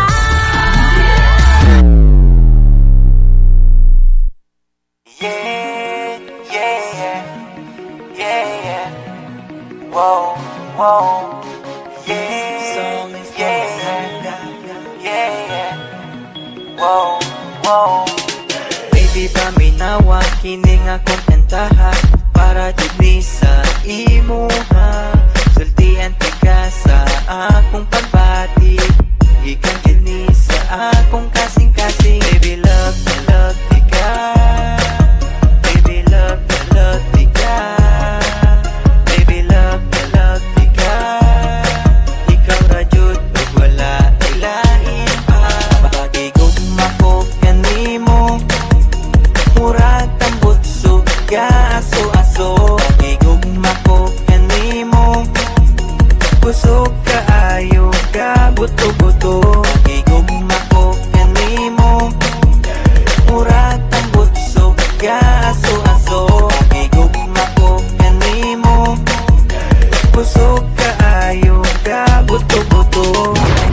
Yeah, yeah, yeah, yeah. Whoa, whoa. Yeah, yeah, yeah, yeah. Whoa, whoa. Baby, paminawa, kining akong kantaha para jud ni sa imuha. Sultian ka ka sa akong pagbati, ikan jud ni sa akong kasing-kasing. Baby, love na love di ka. Baby, love na love di ka. Baby, love na love di ka. Ikaw ra jud ug wala ilain pa. Pagigugma ko kanimo, murag tambot suga aso-aso. Pagigugma ko kanimo, kusog kaayo ka buto-buto. Pagigugma ko kanimo, murag tambot suga aso-aso. Pagigugma ko kanimo, kusog kaayo ka buto-buto.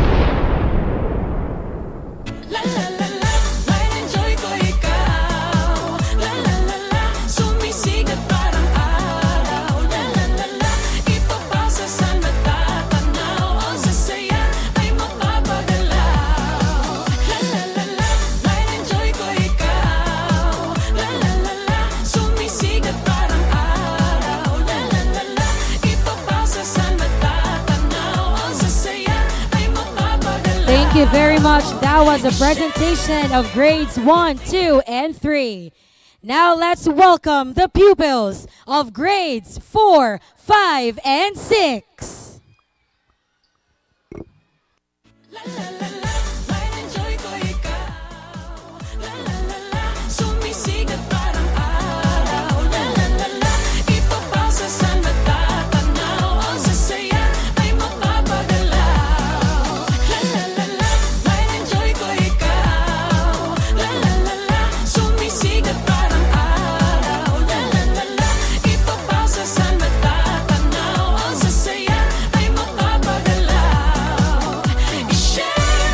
La la la la, may enjoy ko ikaw. La la la la, sumisigat parang araw. La la la la, ipapasa sa natatanaw. Ang sasaya ay mapapagalaw. La la la la, may enjoy ko ikaw. La la la la, sumisigat parang araw. La la la la, ipapasa sa natatanaw. Ang sasaya ay mapapagalaw. Thank you very much. That was a presentation of grades one, two, and three. Now let's welcome the pupils of grades four, five, and six. La la la la, may enjoy ko ikaw. La la la la, sumisigat parang araw. La la la la, ipapasa sa natatanaw. Ang sasaya ay mapapagalaw. La la la la, may enjoy ko ikaw. La la la la, sumisigat parang araw. La la la la, ipapasa sa natatanaw. Ang sasaya ay mapapagalaw. I-share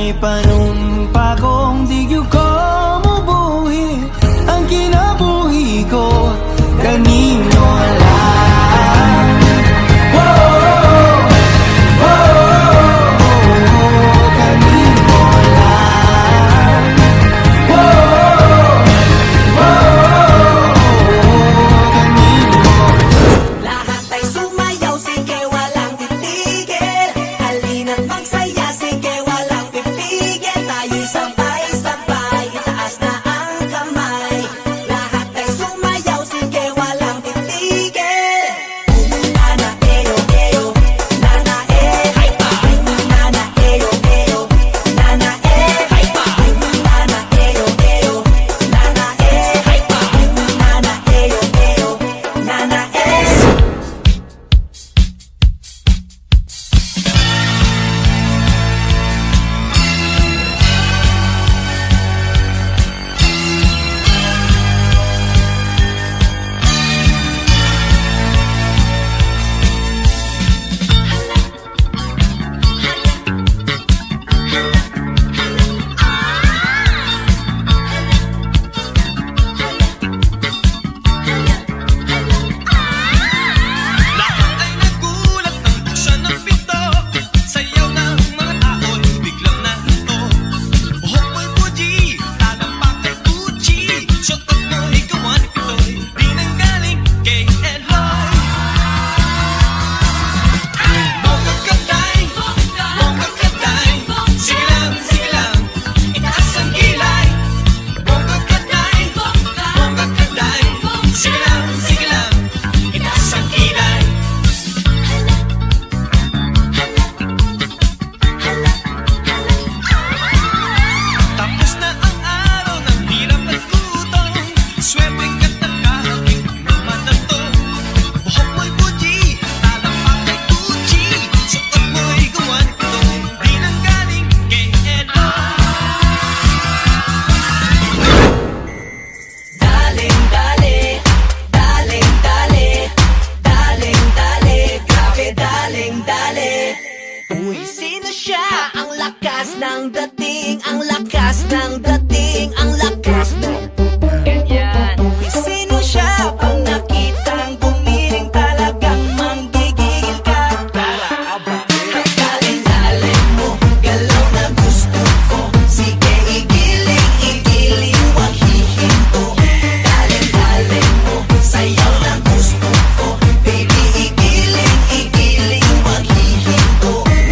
May panumpagong digyo ko mubuhi. Ang kinabuhi ko kanino lang. Whoa, whoa, kanino lang. Whoa, whoa, kanino. Lahat ay sumayaw, sige walang titigil. Halina't magsaya, sige walang pipigil. Tayo'y sabay-sabay, itaas na ang kamay. Lahat ay sumayaw, sige walang titigil. Nana eyo eyo, nana eh. Nana eyo eyo, nana eh. Nana eyo eyo, nana eh. Nana eyo eyo, nana eh. Lahat ay nagulat nang buksan ng pinto. Sayaw ng mga tao, biglang nahinto. Buhok mo'y puji, talampak ay Gucci. Suot mo'y gawa ni Pitoy, di nanggaling kay Eloy. Bongga katay, bongga katay. Sige lang, sige lang, itaas ang kilay. Bongga katay, bongga katay. Sige lang, sige lang, itaas ang kilay. Tapos na ang araw ng hirap at gutom. Swerte ka't nakahawig ng mandato. Buhok mo'y puji, talampak ay Gucci. Suot mo'y gawa ni Pitoy, di nanggaling kay Eloy. Daling dali, daling dali, daling dali, grabe daling dali. Uy, sino siya? Ang lakas ng dating, ang lakas ng dating, ang lakas ng ganyan. Uy, sino siya? Pag nakitang gumiling talagang manggigigil ka. Daling dali mo, galaw na gusto ko. Sige, igiling, igiling, wag hihinto. Daling dali mo, sayaw na gusto ko. Baby, igiling, igiling, wag hihinto.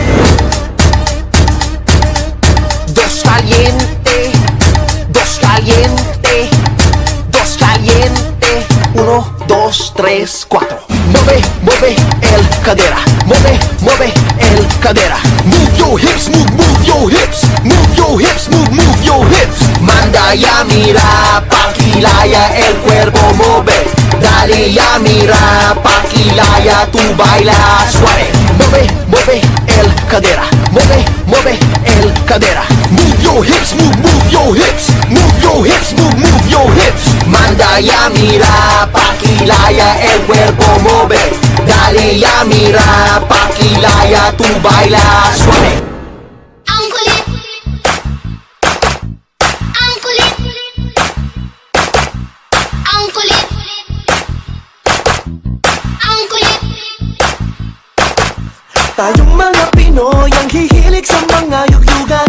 Dos caliente, dos caliente, dos caliente. Uno, dos, tres, cuatro. Mueve, mueve el cadera. Mueve, mueve el cadera. Move your hips, move, move your hips. Move your hips, move, move your hips. Manda ya mira, paquilaya el cuerpo mueve. Dale ya mira, paquilaya tú baila suave. Mueve, mueve el cadera. Mueve, mueve el cadera. Move your hips, move, move your hips. Move your hips, move, move your hips. Manda ya mira, paquilaya el cuerpo mueve. Dale ya mira, paquilaya tú baila suave. Ang kulit, ang kulit, ang kulit, ang kulit. Tayong mga Pinoy ang hihilig sa mga yugyugan.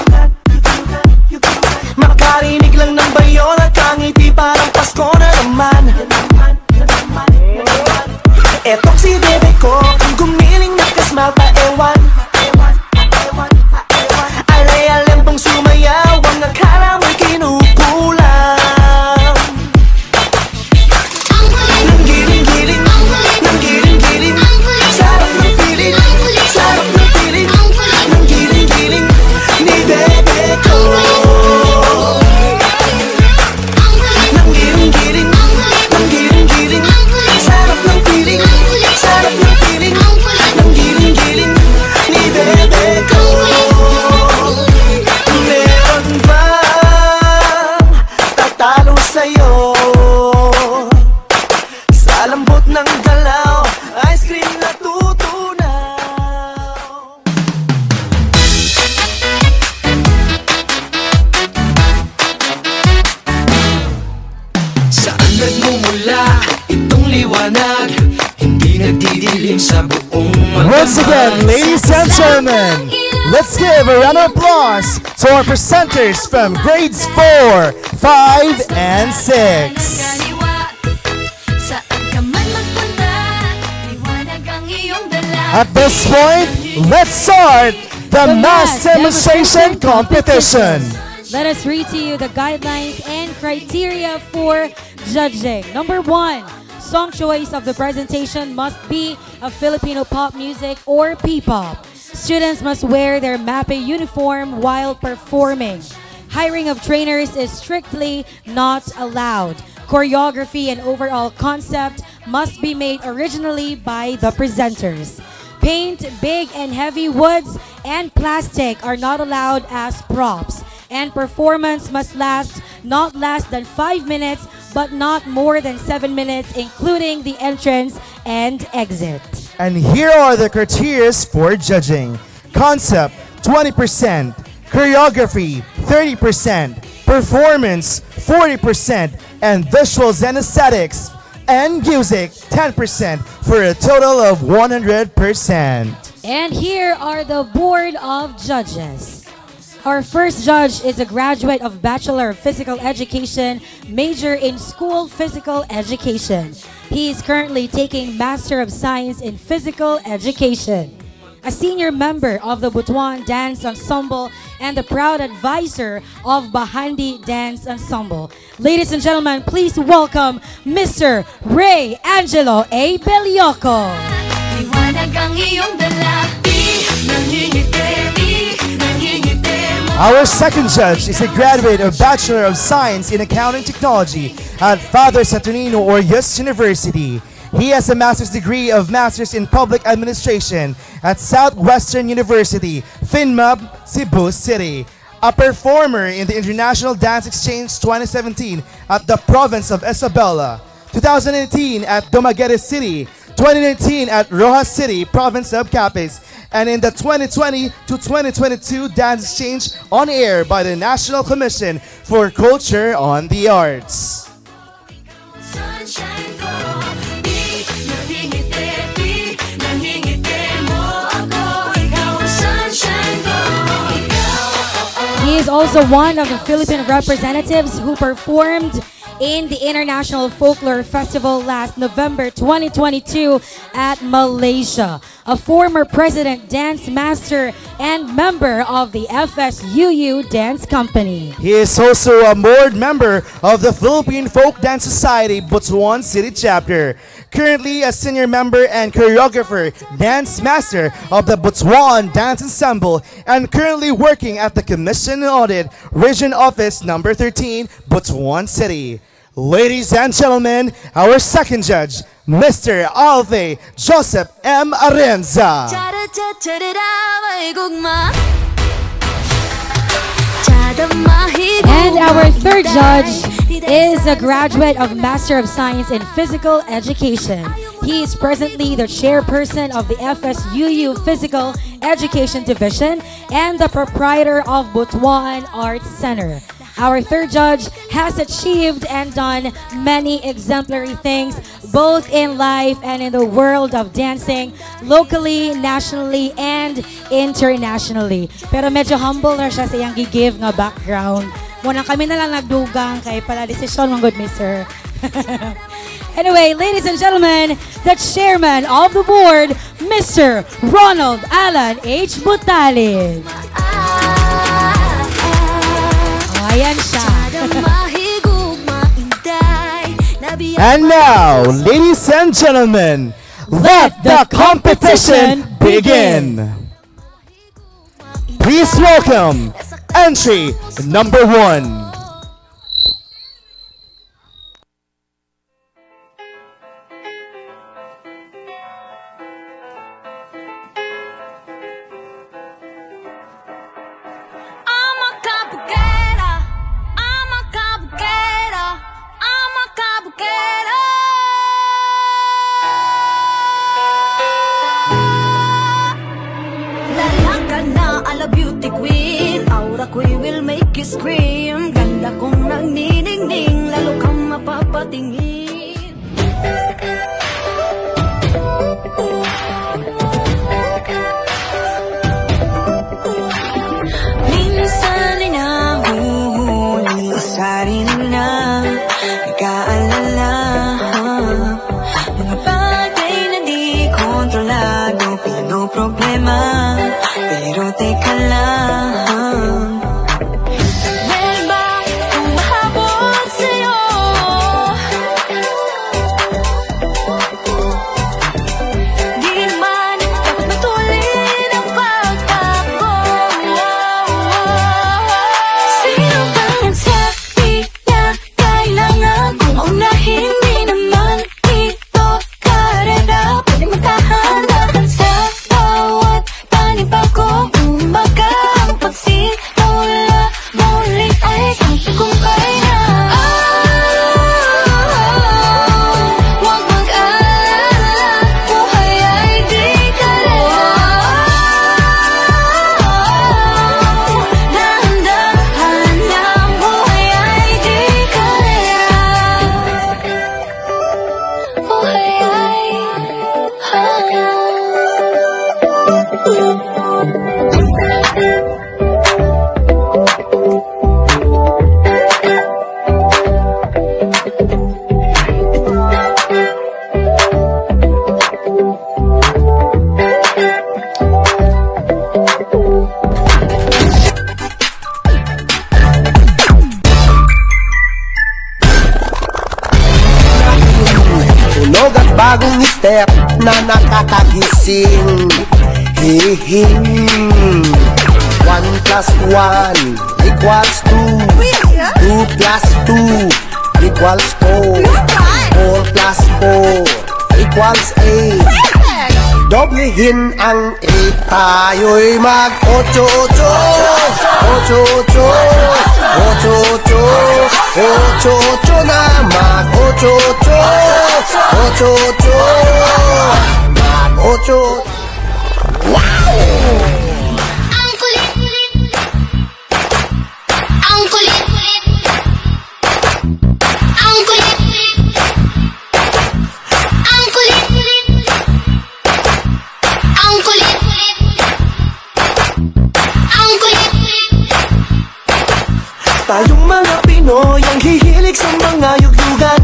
Makarinig lang ng bayon at ang ngiti parang Pasko na naman. Etong si bebe ko, ang gumiling na kasmal pa ewan. nagmumula itong liwanag, hindi nagdidilim sa buong mga Once again, ladies and gentlemen, let's give a round of applause to our presenters from grades four, five, and six. At this point, let's start the, The mass mass demonstration demonstration competition. Let us read to you the guidelines and criteria for judging. Number one, song choice of the presentation must be a Filipino pop music or P-pop. Students must wear their MAPE uniform while performing. Hiring of trainers is strictly not allowed. Choreography and overall concept must be made originally by the presenters. Paint, big and heavy woods and plastic are not allowed as props. And performance must last not less than five minutes but not more than seven minutes, including the entrance and exit. And here are the criteria for judging. Concept, twenty percent. Choreography, thirty percent. Performance, forty percent. And visuals and aesthetics and music, ten percent, for a total of one hundred percent. And here are the board of judges. Our first judge is a graduate of Bachelor of Physical Education, major in School Physical Education. He is currently taking Master of Science in Physical Education. A senior member of the Butuan Dance Ensemble and the proud advisor of Bahandi Dance Ensemble. Ladies and gentlemen, please welcome Mister Ray Angelo A. Belioco. Our second judge is a graduate of Bachelor of Science in Accounting Technology at Father Saturnino Orius University. He has a master's degree of Masters in Public Administration at Southwestern University, FINMAB, Cebu City. A performer in the International Dance Exchange twenty seventeen at the province of Isabela, twenty eighteen at Dumaguete City, twenty nineteen at Rojas City, province of Capiz, and in the twenty twenty to twenty twenty-two Dance Exchange on air by the National Commission for Culture on the Arts. He is also one of the Philippine representatives who performed in the International Folklore Festival last November twenty twenty-two at Malaysia. A former president, dance master, and member of the F S U U Dance Company. He is also a board member of the Philippine Folk Dance Society Butuan City Chapter. Currently a senior member and choreographer, dance master of the Butuan Dance Ensemble, and currently working at the Commission Audit Region Office number thirteen, Butuan City. Ladies and gentlemen, our second judge, Mister Alve Joseph M. Arenza. And our third judge is a graduate of Master of Science in Physical Education. He is presently the chairperson of the F S U U Physical Education Division and the proprietor of Butuan Arts Center. Our third judge has achieved and done many exemplary things both in life and in the world of dancing, locally, nationally, and internationally. Pero medyo humble na siya sa iyang gigive nga background. Muna kami na lang nagdugang kay pala desisyon ng good mister. Anyway, ladies and gentlemen, the chairman of the board, Mister Ronald Alan H. Butalin. Ayan siya. And now, ladies and gentlemen, let the competition begin. Please welcome entry number one. Scream, ganda kong nagniningning, lalo kang mapapatingin. Minsan ay nahuhuli sa sarili na nag-aalala, mga bagay na di kontrolado, pinoproblema, pero teka lang. Meron bang humahabol sa'yo? Di naman dapat matulin ang pagtakbo. Sino bang nagsabi na kailangan kong unahin? Di naman ito karera, pwede magkahanap sa bawat panibago. Kumbaga ang pagsimula muli ay tagumpay na. Huwag mag-alala, buhay ay di karera. Dahan-dahan lang, buhay ay di karera. Buhay ay Tunog at bagong step na nakakagising. Hihing. One plus one equals two. Two plus two equals four. Four plus four equals eight. Doblehin ang eight, tayo'y mag-ocho-ocho. Ocho-ocho, ocho-ocho, ocho-ocho na mag-ocho-ocho. Ocho-ocho, mag-ocho. Wow! Ang kulit, ang kulit, ang kulit, ang kulit, ang kulit, ang kulit. Tayong mga Pinoy ang hihilig sa mga yuglugan.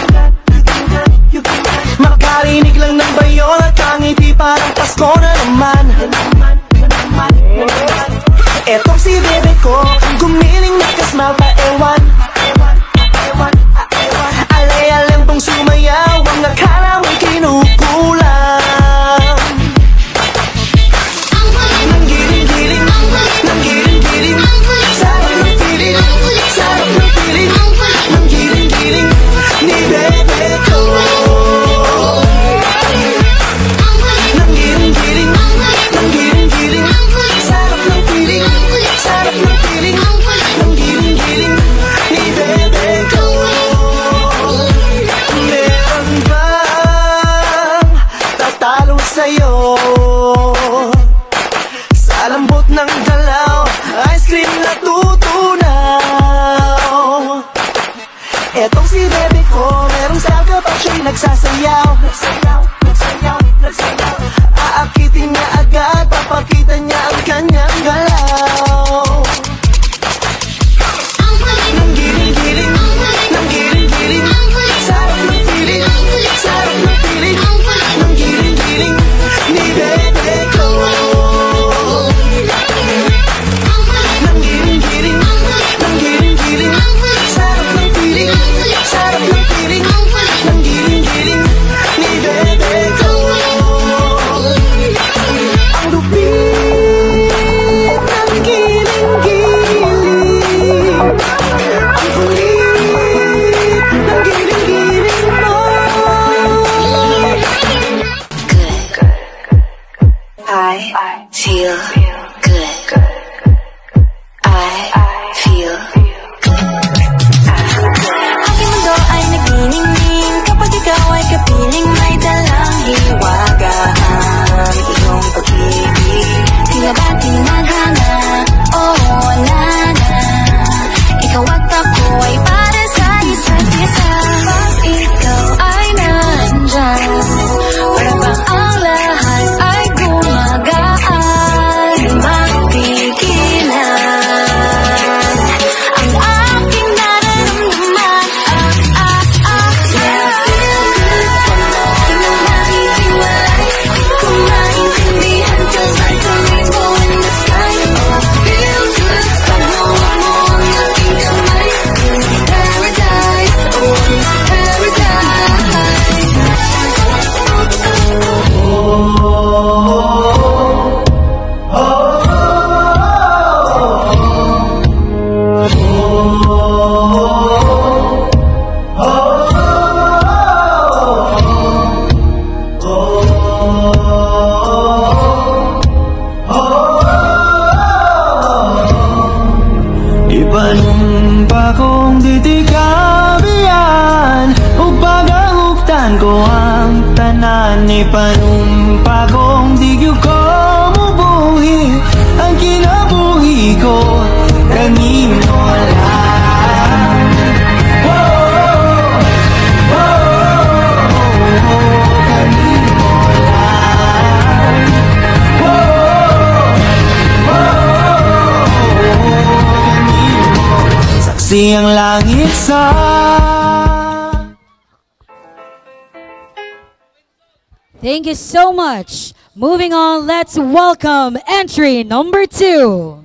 Makarinig lang ng bayon at kangiti parang Pasko na naman. Etong si bebe ko, gumiling nakasmile pa ewan. Alay-alam pong sumayaw, ang akala mo'y kinukulang. Nang giling-giling, nang giling-giling, sarap ng piling, sarap ng piling. Nang giling-giling, ni bebe ko. Nang giling-giling, nang giling-giling, sarap ng piling, sarap ng piling. Nang giling-giling, ni bebe ko. Meron bang tatalo sa'yo? Sa lambot ng galaw, ice cream na tutunaw. Etong si bebe ko, merong style kapag siya'y nagsasayaw. Nagsayaw, nagsayaw, nagsayaw. Aakitin niya agad, papakita niya ang kanyang galaw. Nang giling-giling, nang giling-giling, sarap ng piling, sarap ng piling. Nang giling-giling, ni bebe ko. Nang giling-giling, nang giling-giling, sarap ng piling, sarap ng piling. Nang giling-giling, ni bebe ko. Ang lupit ng giling-giling, ang kulit ng giling-giling mo. I feel good. I feel good. Aking mundo ay nagniningning kapag ikaw ay kapiling, may dalang hiwaga ang iyong pag-ibig. Tila ba tinadhana? Oo, wala na. Ikaw at ako ay para sa isa't isa. Ani panumpa kong di ko mabuhi ang kinabuhi ko, kanin mo lang. Oh, oh, oh, kanin mo lang. Oh, oh, kanin mo. Saksi ang langit sa Thank you so much. Moving on, let's welcome entry number two.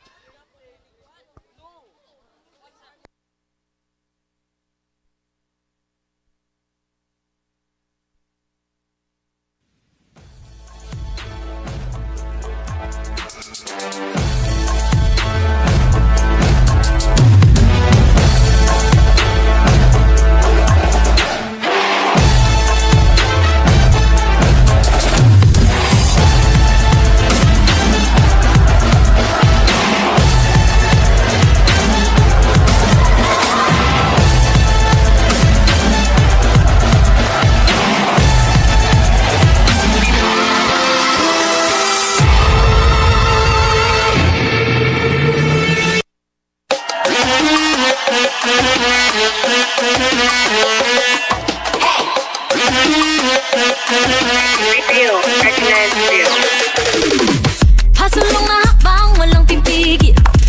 Pasulong na habang walang pipigil,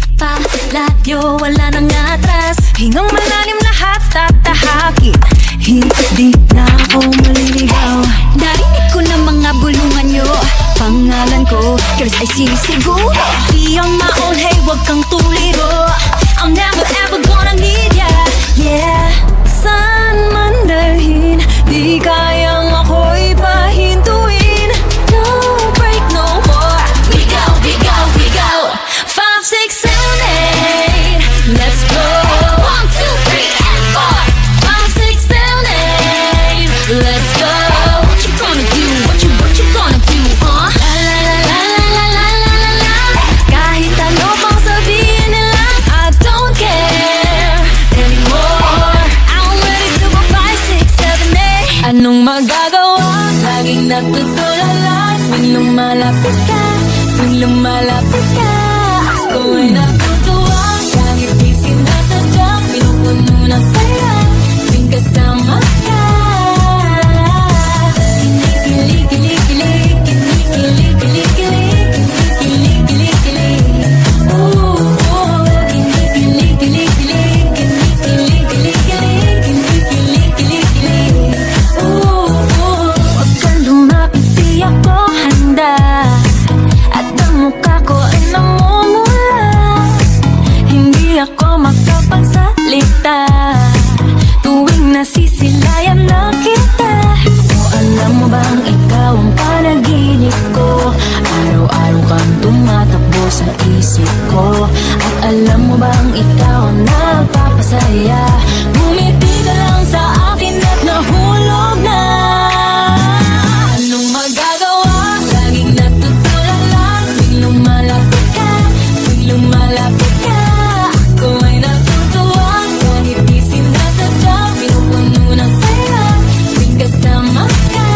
palayo, wala nang atras. Hingang malalim lahat tatahakin, hindi na ako maliligaw. Narinig ko na mga bulungan nyo, pangalan ko, girls ay sinisiguro. Be on my own, hey, wag kang tuliro. I'm never ever gonna need ya, yeah. Saan man dalhin, di kayang ako'y pahintuin. No break, no more. We go, we go, we go. Five, six, seven, eight. Let's go. One, two, three, and four. Five, six, seven, eight. Let's go. What you gonna do? What you, what you gonna do? Uh? La la la la la la la la la. Kahit ano pang sabihin nila, I don't care anymore. I'm ready to go five, six, seven, eight. Anong magagawa? Laging natutulala. Tuwing lumalapit ka, tuwing lumalapit ka, ako ay natutuwa. Kahit di sinasadya, pinupuno ng saya tuwing kasama ka. Kilig, kilig, kilig, kilig, kilig, kilig, kilig, kilig, kilig, kilig. Ooh, ooh. Kilig, kilig, kilig, kilig, kilig, kilig, kilig, kilig, kilig, kilig, kilig. Ooh, ooh. Huwag kang lumapit, di ako handa, at ang mukha ko ay namumula. Hindi ako makapagsalita tuwing nasisilayan na kita. O alam mo bang ikaw ang panaginip ko? Araw-araw kang tumatakbo sa isip ko. At alam mo bang ikaw ang nagpapasaya? Bumiti ka lang sa akin at nahulog na. Anong magagawa? Laging natutulala. Tuwing lumalapit ka, tuwing lumalapit ka, ako ay natutuwa. Kahit di sinasadya, pinupuno ng saya tuwing kasama ka.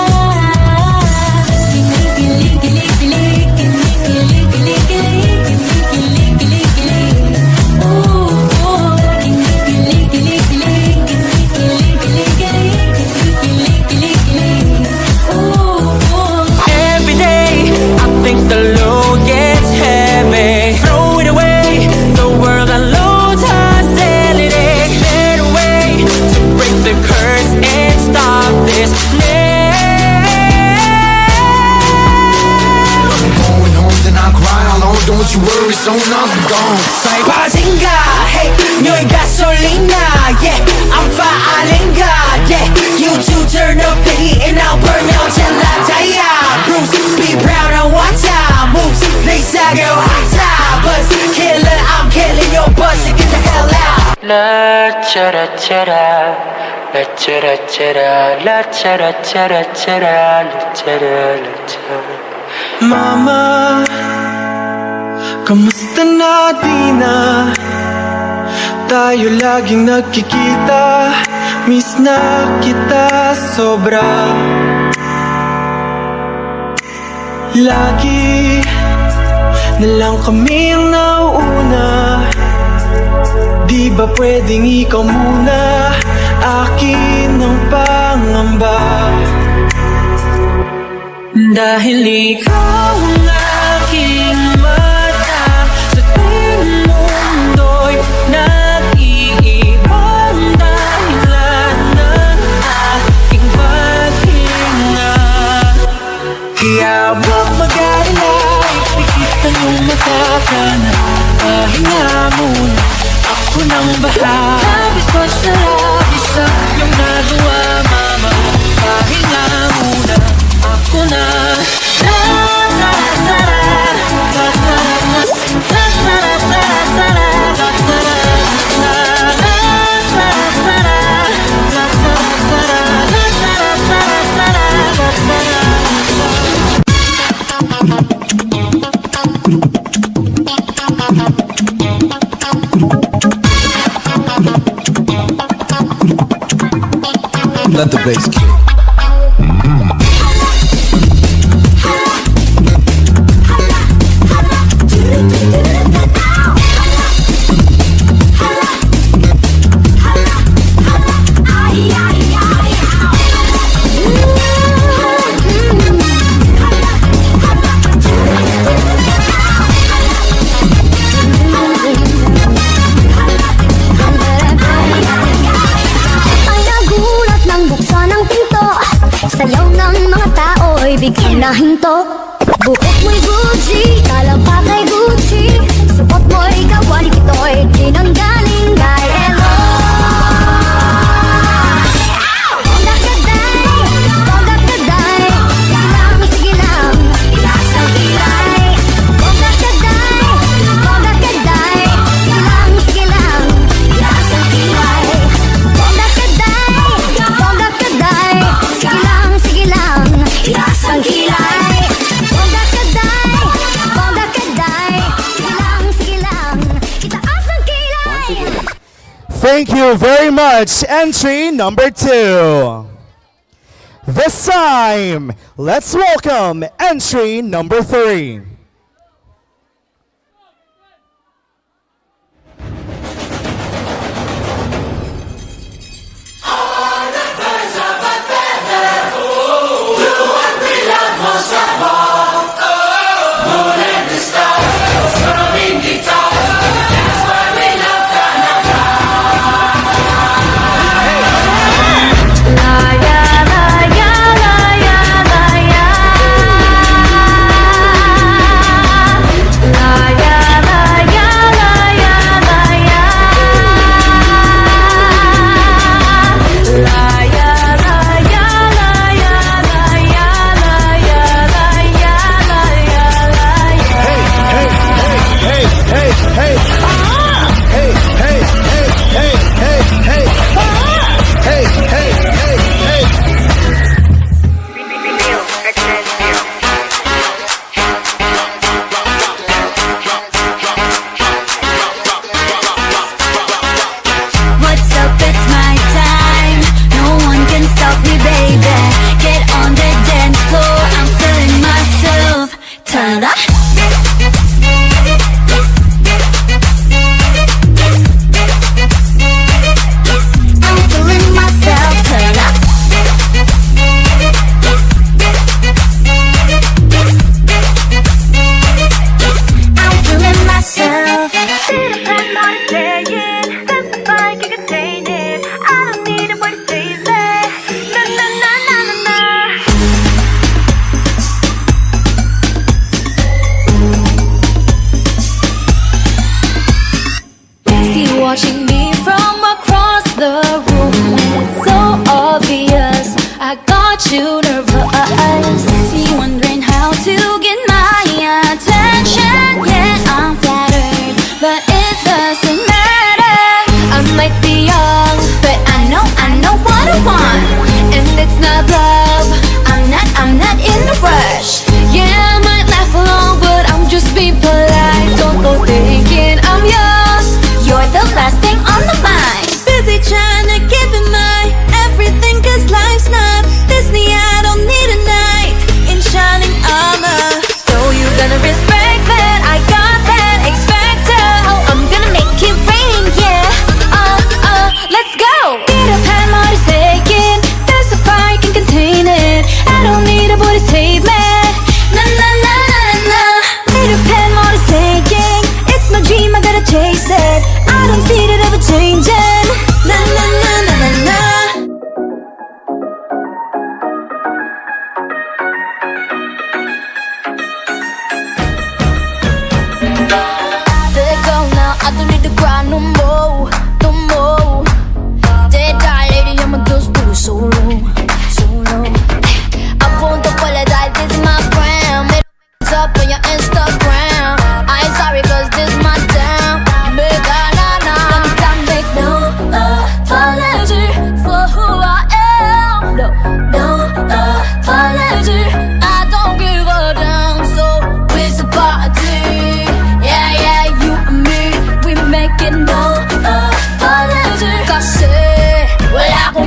Kilig, kilig, kilig, kilig, kilig, kilig, kilig, kilig, kilig, kilig, kilig. Ooh, ooh. Kilig, kilig, kilig, kilig, kilig, kilig, kilig, kilig, kilig, kilig, kilig. Ooh, ooh. Every day, I think the load gets heavy. Throw it away, the world unloads hostility. Let away to break the curse and stop this now. I'm going home, then I'll cry alone. Don't you worry, soon I'll be gone. Say Bazinga, hey, 너의 gasolina, yeah, I'm firing God, yeah. You two turn up the heat and I'll burn out till I die. Bruce, be proud of what time moves. They say go hot time, but killer, I'm killing your buzz, so get the hell out. La chara chara, la chara chara, la chara chara chara, la chara la chara. Mama, kamusta na di na? Tayo laging nagkikita, miss na kita sobra. Lagi na lang kami ang nauuna. Di ba pwedeng ikaw muna? Akin ang pangamba. Dahil ikaw ang aking mata, sa tuwing mundo'y nag-iibang dahilan ng aking paghinga. Kaya huwag mag-alala, ipikit ang iyong mata ka na pahinga muna. Ako nang bahala. Labis ko sa labis sa iyong nagawa, mama. Pahinga muna. Ako na. Let the bass kick. Biglang nahinto. Buhok mo'y Gucci, talang pa kay Gucci. Suot mo'y kawali kito'y tinanggaling kay Elo. Bongga kaday, bongga kaday. Sige lang, sige lang, itaas ang kilay. Bongga kaday, bongga kaday. Sige lang, sige lang, itaas ang kilay. Bongga kaday, bongga kaday. Sige lang, sige lang, itaas ang kilay. Bongga kaday, bongga kaday. Sige lang, sige lang, itaas ang kilay. Thank you very much. Entry number two. This time, let's welcome entry number three. Watching me from across the room, it's so obvious I got you nervous. See, wondering how to get my attention. Yeah, I'm flattered, but it doesn't matter. I might be young, but I know, I know what I want. And it's not love, I'm not, I'm not in a rush. Yeah, I might laugh along, but I'm just being polite. Don't go thinking I'm yours, you're the last thing on the mind. Busy trying to give it my everything, cause life's not Disney, I don't need a night.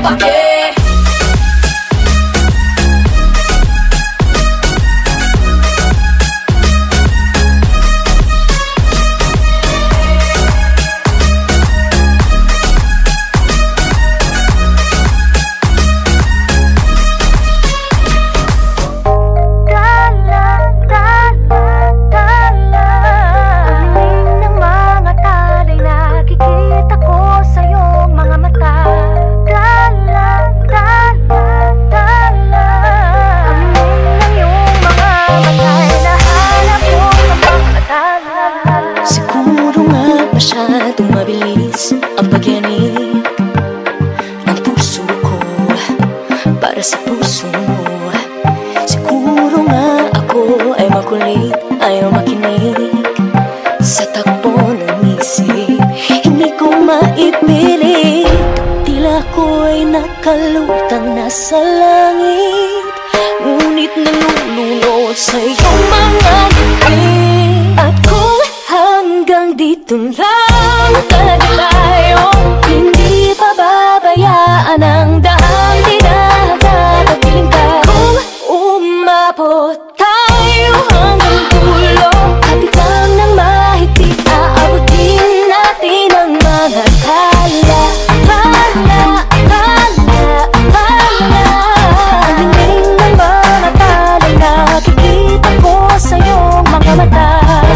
pake. Masyadong mabilis ang pagyanig ng puso ko para sa puso mo. Siguro nga ako ay makulit, ayaw makinig sa takbo ng isip. Hindi ko maipilit, tila ko ay nakalutang nasa langit, ngunit nalulunod sa iyong mga ngiti. At kung hanggang dito lang talaga tayo, hindi pababayaan ang daang di nakakatapiling ka. Kung umabot tayo hanggang dulo, hatigang ng mahigpit, aabutin natin ang mga kala. Kala, kala, kala. Ang tingin ng mga talay, nakikita ko sa iyong mga mata.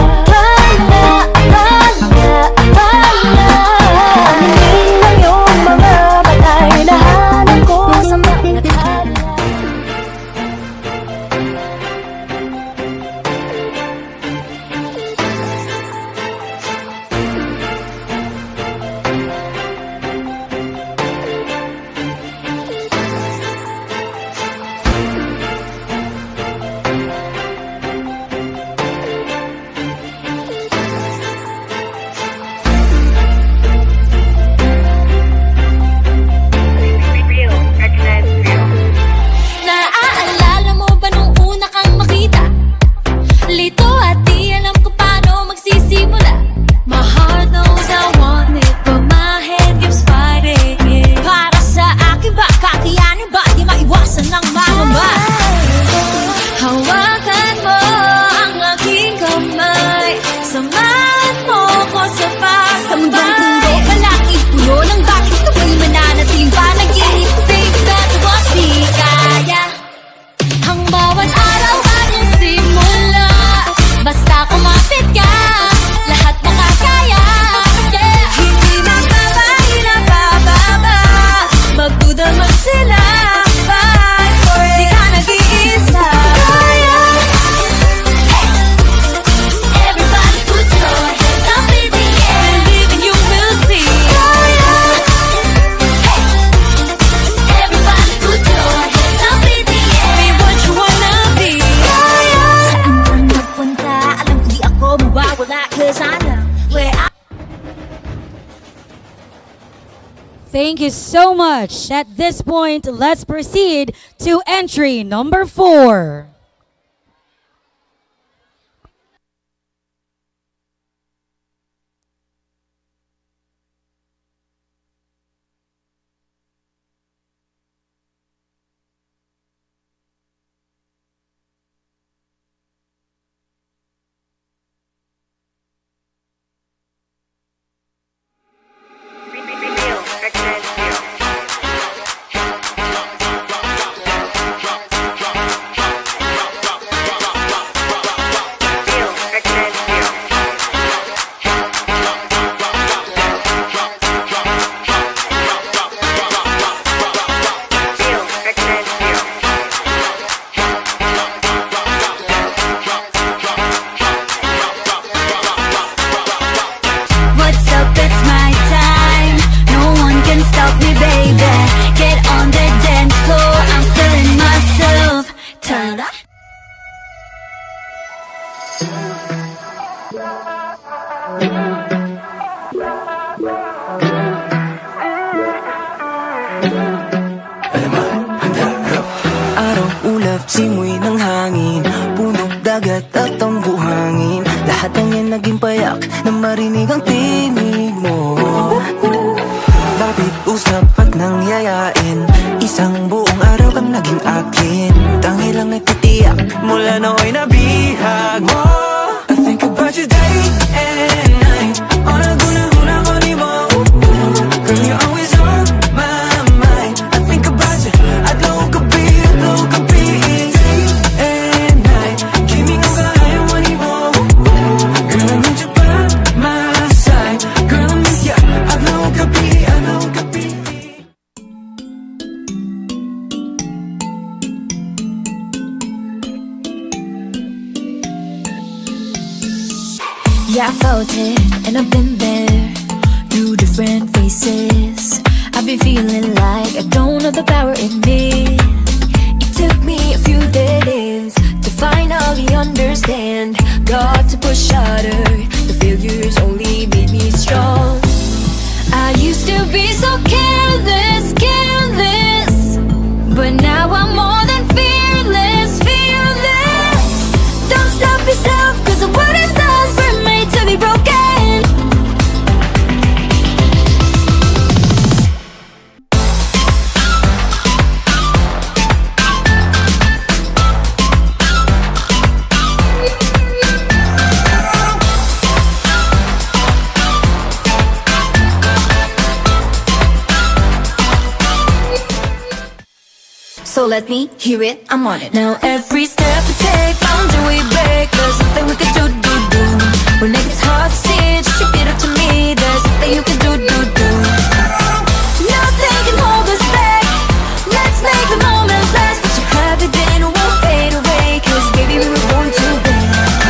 Thank you so much. At this point, let's proceed to entry number four. Araw, ulap, simoy ng hangin, puno, dagat at ang buhangin. Lahat ng yan naging payak na marinig ang tinig mo. Bakit kausap at nang yayain. Isang buong araw kang naging akin. Tangi lang nagtitiyak mula nooy nabihag mo. I think about you day and night. All I do na hula ko ni mo. Girl, you're always on my mind. I think about you adlaw gabi, adlaw gabi. Day and night. Kiming ang kaya mo ni mo. Girl, I need you by my side. Girl, I miss ya adlaw gabi, adlaw gabi. Yeah, I felt it, and I've been there through different faces. I've been feeling like I don't have the power in me. It took me a few dead ends to finally understand. Got to push harder, the failures only made me strong. I used to be so careless, careless, but now I'm more than fearless, fearless. Don't stop yourself, cause the world is ours, we're made to be broken. So let me hear it, I'm on it. Now every step we take, boundary we break. There's nothing we can do, do, do. When it gets hard to see, just repeat it to me. There's nothing you can do, do, do. Nothing can hold us back. Let's make the moment last. What you have it then won't fade away. Cause baby we were born to win.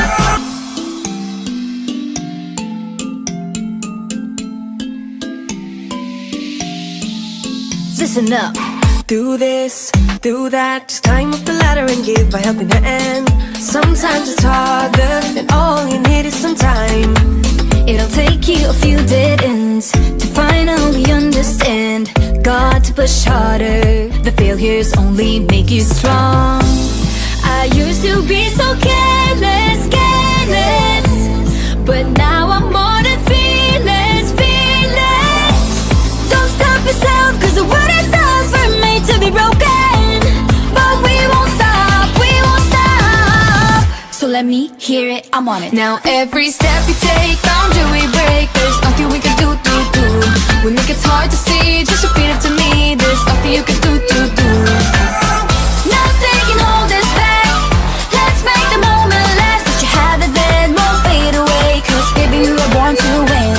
Listen up. Do this, do that, just climb up the ladder and give a helping hand. Sometimes it's harder, and all you need is some time. It'll take you a few dead ends to finally understand. Got to push harder, the failures only make you strong. I used to be so careless, careless, but now I'm more than fearless, fearless. Don't stop yourself, cause the world is ours, we're made to be broken. But we won't stop, we won't stop. So let me hear it, I'm on it. Now every step we take, boundary we break. There's nothing we can do, do, do. When it gets hard to see, just repeat it to me. There's nothing you can do, do, do. Nothing can hold us back. Let's make the moment last. What you have it then won't fade away. Cause baby you were born to win.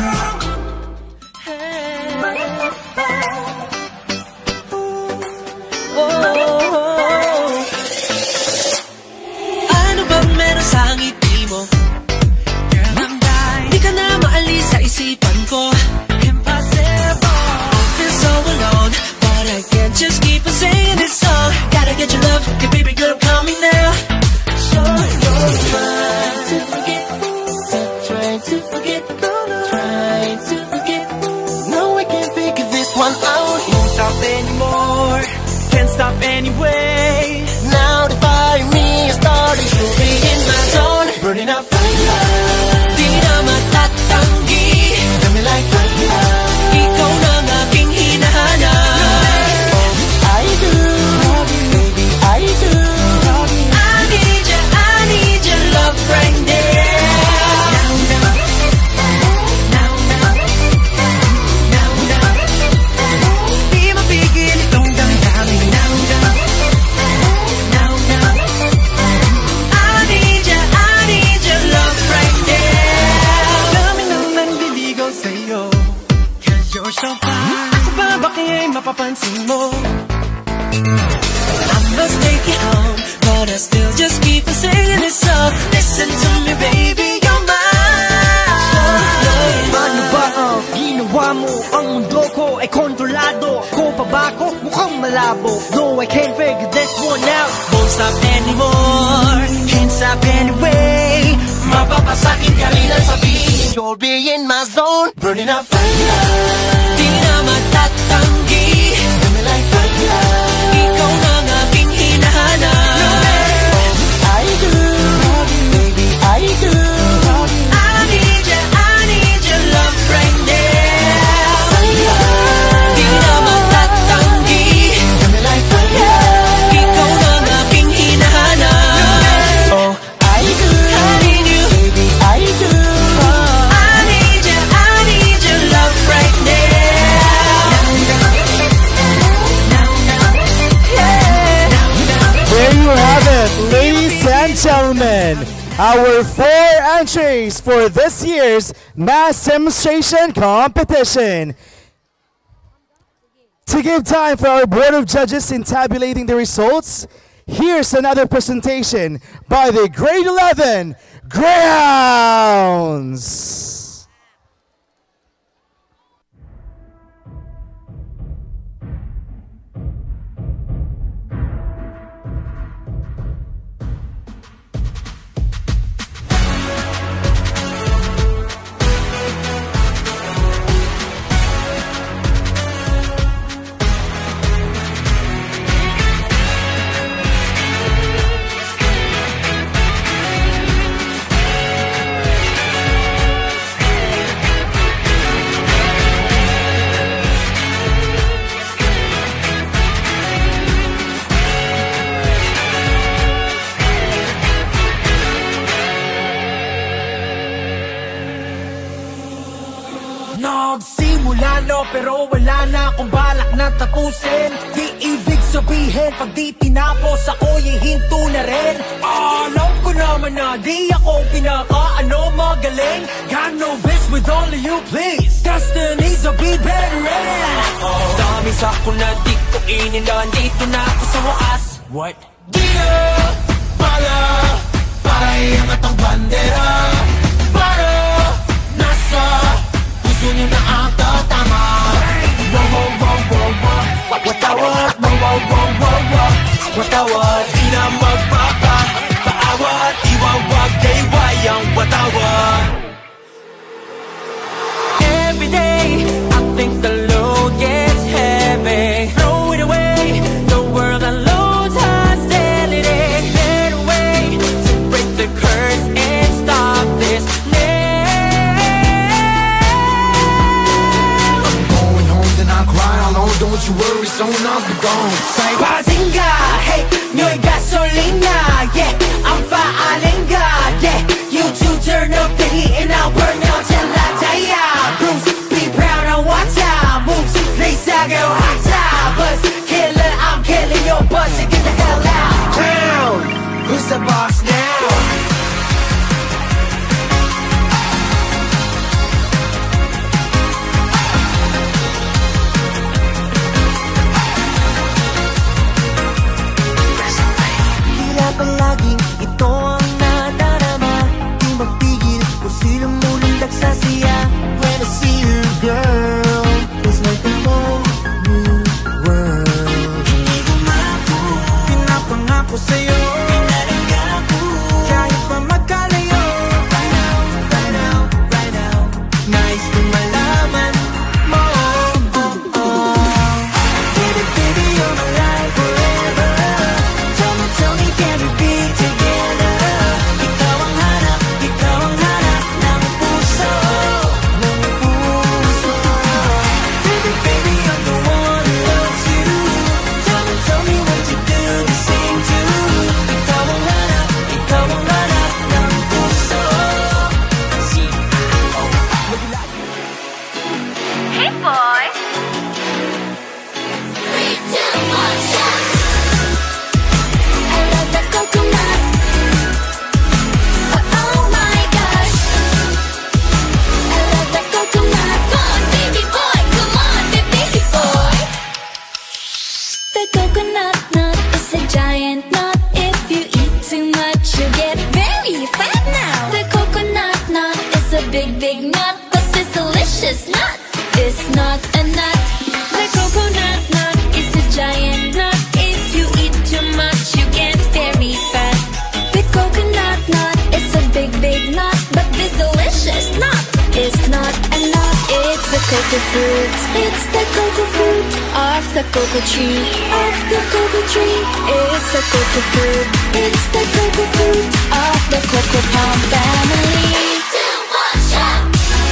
Ano bang meron sa ngiti mo? Girl, I'm dying. Di ka na maalis sa isipan ko. Impossible. I feel so alone, but I can't just keep on singing this song. Gotta get your love, yeah baby girl I'm coming now. So you're trying to forget, trying to forget, trying to forget. No, I can't figure this one out. Won't stop anymore, can't stop anyway. Now the fire in me is starting to be in my zone. Burning up fire, di na matatanggi. Got me like fire, ikaw na ang aking hinahanap. Oh, I do, baby I do. I need ya, I need your love right there. Now, now, now, now, now, now. Di mapigil itong damdamin. Now, now, now, now. I need ya, I need your love right there. Dami nang nanliligaw sa'yo, cause you're so fine. Ako ba ba kaya'y mapapansin mo? I must take you home, but I still just keep on singing this song. Listen to me baby, you're mine. Ano ba ang ginawa mo? Ang mundo ko ay kontrolado. Ako pa ba ako? Mukhang malabo. No, I can't figure this one out. Won't stop anymore, can't stop anyway. Mapapasakin ka rin ang sabihin. You'll be in my zone, burning up fire. Di na matatanggi. Got me like fire, ikaw na ang aking hinahanap. Oh, I do, baby I do. I need ya, I need your love right there. Fire, di our four entries for this year's mass demonstration competition. To give time for our board of judges in tabulating the results, here's another presentation by the grade eleven Greyhounds. Nagsimula no pero wala na akong balak na tapusin. Di ibig sabihin pag di tinapos ako'y hihinto na rin. Alam ko naman na di ako pinaka-ano magaling. Got no bitch with all of you please. Destinies will be better in. Dami sa ako na di ko inindan. Dito na ako sa wakas. What? Di na pala para iangat ang bandera. Para nasa puso niyo na ata tama. Wow, wow, wow, wow, wow. Watawat, wow, wow, wow, wow, wow. Watawat, di na magpapa paawat, iwawag kay wayang watawat. Every day, I think the load gets heavy. Throw it away, the world unloads hostility. Better way to break the curse and stop this. Don't you worry, someone else be gone. Say Bazinga, hey, 너의 gasolina, yeah, I'm faalinga, yeah. You two turn up the heat and I'll burn out till I die. Bruce, be proud of what time moves. They say go hot time, buzz killer, I'm killing your buzz. So get the hell out. Town, who's the boss now? Palaging ito ang nadarama. Di magpigil kung sino mulundag sa siya. When I see you, girl, feels like a whole new world. Hindi ko mako, pinapangako sa'yo. Pinalaga ko, kahit pa magkalayo. Right now, right now, right now. Nais kong malaman mo. Oh, oh. Baby, baby, you're my life forever. Tell me, tell me, can we be together? Ikaw ang hanap, ikaw ang hanap ng puso, ng puso. Baby, baby, I'm the one who loves you. Tell me, tell me what you do the same too. Ikaw ang hanap, ikaw ang hanap ng puso. Hey boy! Three, two, one, shot! I love that coconut. Oh, oh my gosh. I love that coconut. Come on, baby boy. Come on, baby boy. The coconut nut is a giant nut. If you eat too much, you get very fat now. The coconut nut is a big, big nut, but this delicious nut is not a nut. The coconut nut is a giant nut. If you eat too much, you get very fat. The coconut nut is a big, big nut, but this delicious nut is not a nut. It's the cocoa fruit. It's the cocoa fruit of the cocoa tree. Of the cocoa tree. It's the cocoa fruit. It's the cocoa fruit of the cocoa palm family. Two, one, shot!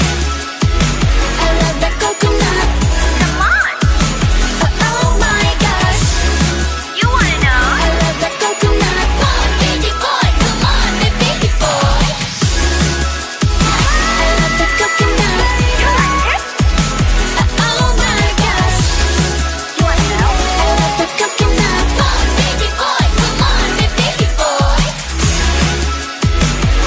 I love that coconut. Come on! Oh, oh my gosh! You wanna know? I love that coconut. Come on, baby boy. Come on, baby boy. I love that coconut. You like it? Oh my gosh! You wanna know? I love that coconut. Come on, baby boy. Come on, baby boy.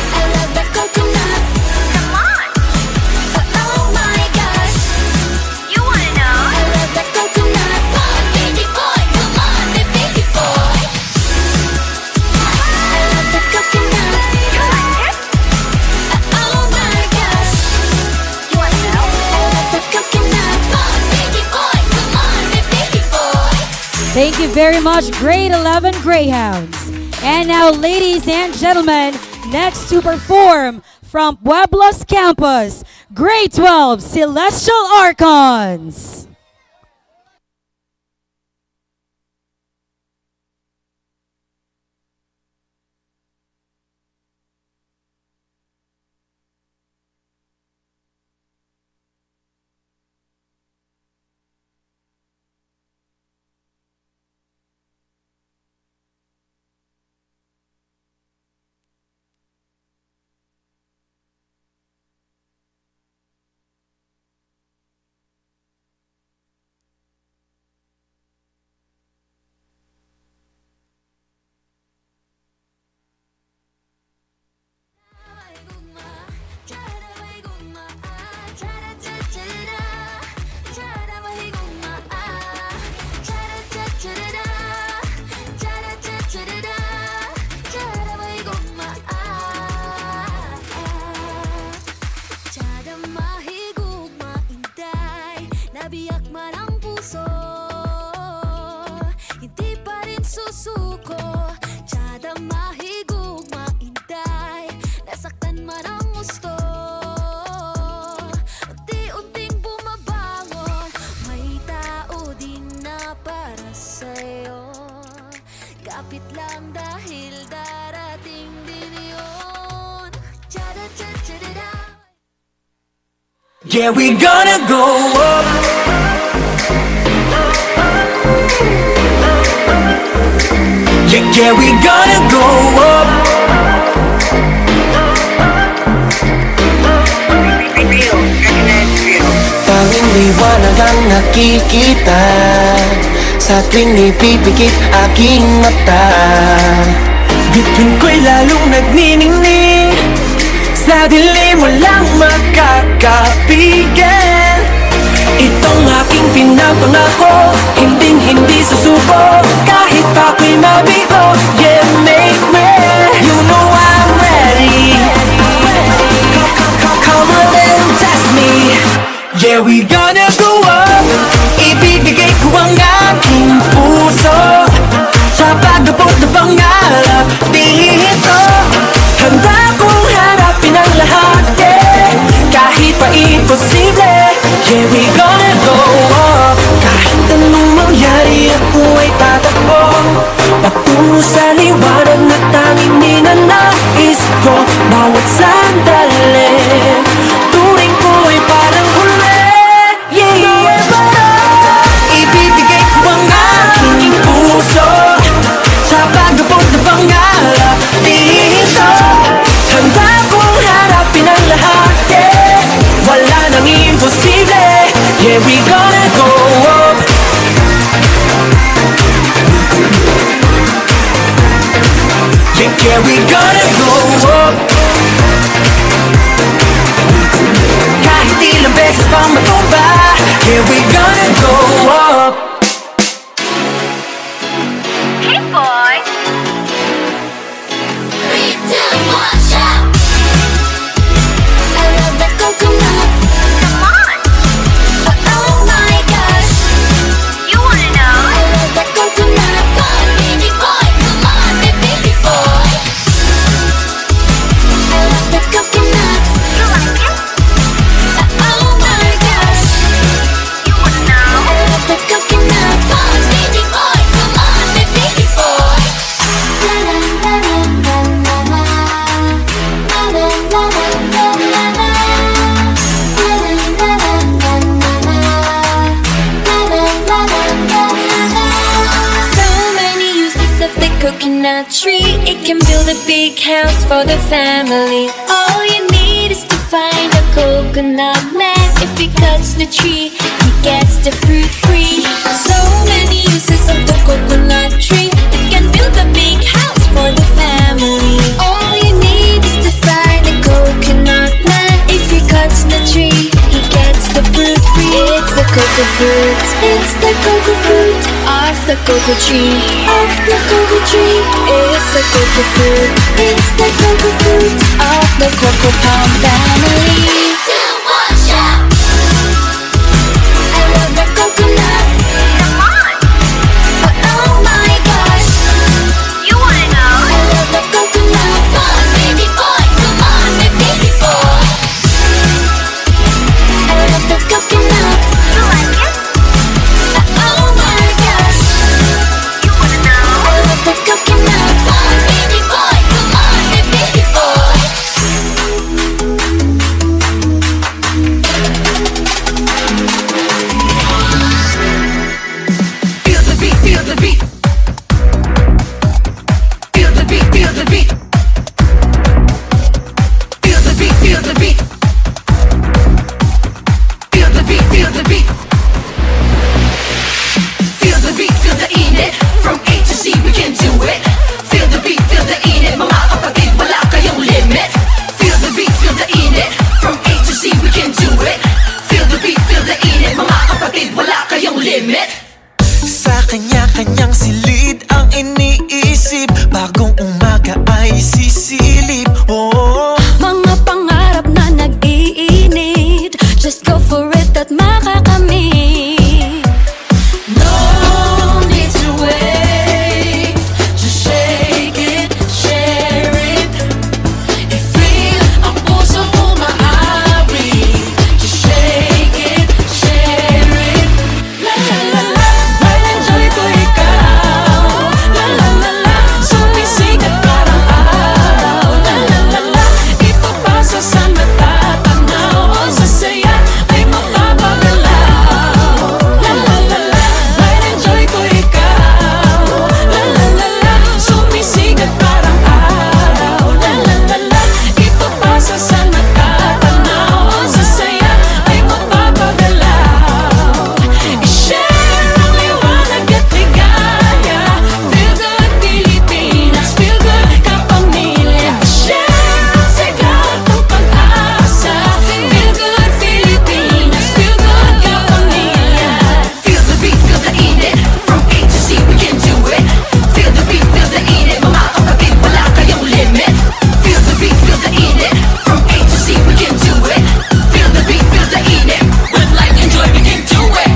Thank you very much, grade eleven Greyhounds. And now, ladies and gentlemen, next to perform from Pueblos Campus, grade twelve Celestial Archons. Yeah, we gonna go up. Yeah, yeah, we gonna go up. Tanging liwanag ang nakikita sa tuwing ipipikit aking mata. Bituin ko'y lalong nagniningning, sa dilim walang makakapigil. Itong aking pinapangako, hinding-hindi susuko, kahit ako'y mabigo. Yeah, make me, you know I'm ready. Come on and test me. Yeah, we gonna go up. Ibibigay ko ang aking puso sa pag-abot na pangarap dito. Handa kong harapin ang lahat, yeah, kahit pa imposible. Yeah, we gonna go up. Kahit anong mangyari, ako ay tatakbo patungo sa liwanag na tanging ninanais ko. Bawat sandali, turing ko ay parang huli. Yeah, yeah, yeah. Ibibigay ko ang aking puso sa pag-abot na pangarap dito. Handa kong harapin ang lahat, yeah, wala nang imposible. Yeah, we gonna go up. Yeah, yeah, we gonna go up. Kahit ilang beses pang matumba, yeah, we gonna go up. Hey boy. Three, two, one, shout. I love that coconut. Come on. Oh my gosh. You wanna know? I love that coconut. Come on, baby boy. Come on, baby boy. I love that coconut. You like it? Oh my gosh. You wanna know? I love that coconut. Come on, baby boy. Come on, baby boy. La la la la la la la. La la la la la la la. La la la la la la la. La la la la la la. So many uses of the coconut tree. It can build a big house for the family. All you need is to find a coconut man. If he cuts the tree, he gets the fruit free. So many uses of the coconut tree. It can build a big house for the family. All you need is to find a coconut man. If he cuts the tree, he gets the fruit free. It's the cocoa fruit. It's the cocoa fruit of the cocoa tree. Of the cocoa tree. It's the cocoa fruit. It's the cocoa fruit of the cocoa palm family. Two, one, shout. I love that coconut. Come on. Oh kapatid, wala kayong limit. Sa kanya-kanyang silid ang iniisip, bagong umaga ay sisilip. Oh, mga pangarap na nag-iinit, just go for it at makakamit. no need to wait, just shake it, share it. I-feel ang puso mo maaari, just shake it, share it. La la la la, may enjoy ko ikaw. La la la la, sumisigat parang araw. La la la la, ipapasa sa natatanaw. Ang sasaya ay mapapagalaw. La la la la, may enjoy ko ikaw. La la la la, sumisigat parang araw. La la la la, ipapasa sa natatanaw. Ang sasaya ay mapapagalaw. I-share ang liwanag at ligaya. Feel good Pilipinas, feel good kapamilya. I-share ang sigaw at ang pag-asa. Feel good Pilipinas, feel good kapamilya. Feel the beat, feel the init. From A to Z we can do it. Feel the beat, feel the init. Mga kapatid, wala kayong limit. Feel the beat, feel the init. From A to Z we can do it. Feel the beat, feel the init. With light and joy we can do it.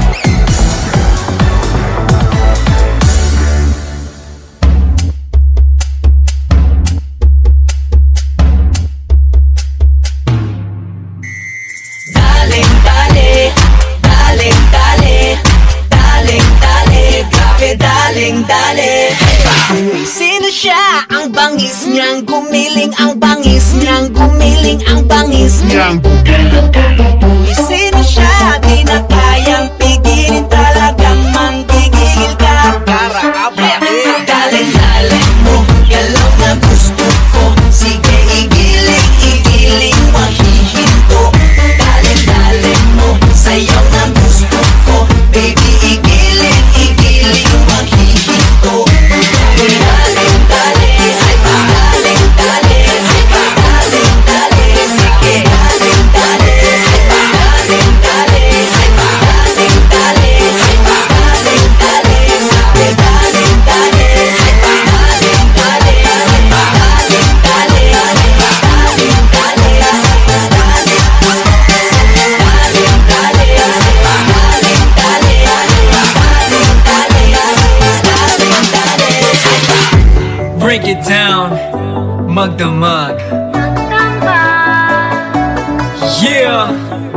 Daling dali, daling dali, daling dali, grabe daling dali. Sino siya? Ang bangis niyang gumiling, ang bangis niyang gumiling, ang bangis niyang gumiling. Sino siya? Di na kayang pigilin, talagang manggigigil ka. Daling daling mo, galaw na gusto ko. Sige igiling, igiling, mahihinto. Daling-daling mo, sayaw na gusto ko. Baby, igiling, igiling, mahihinto. Daling-dali, ay pa daling-dali, ay pa daling-dali. Sige, daling-dali, ay pa daling-dali, ay pa daling-dali, ay pa daling-dali. Sabi daling-dali, ay pa daling-dali, ay pa daling-dali, ay pa Break it down, magdamag. Yeah,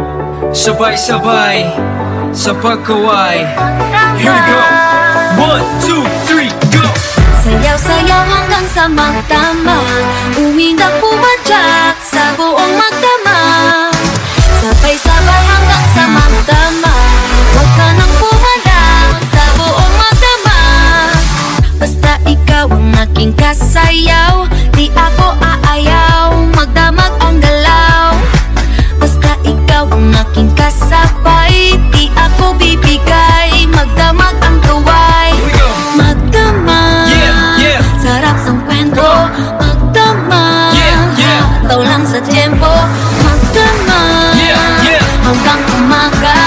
sabay-sabay sa pagkaway. Here we go. One, two, three, go. Sayaw-sayaw hanggang sa magdamag, umindak pumadyak sa buong magdamag. Sabay-sabay hanggang sa magdamag, huwag ka nang pumadyak sa buong magdamag. Basta ikaw ang aking kasayaw, di ako aayaw, magdamag ang galaw. Basta ikaw ang aking kasabay, di ako bibigay, magdamag ang gaway. Magdamag, Yeah, yeah. sarap ng kwento, magdamag, Yeah, yeah. taw lang sa tempo, magdamag, Yeah, yeah. hanggang umaga,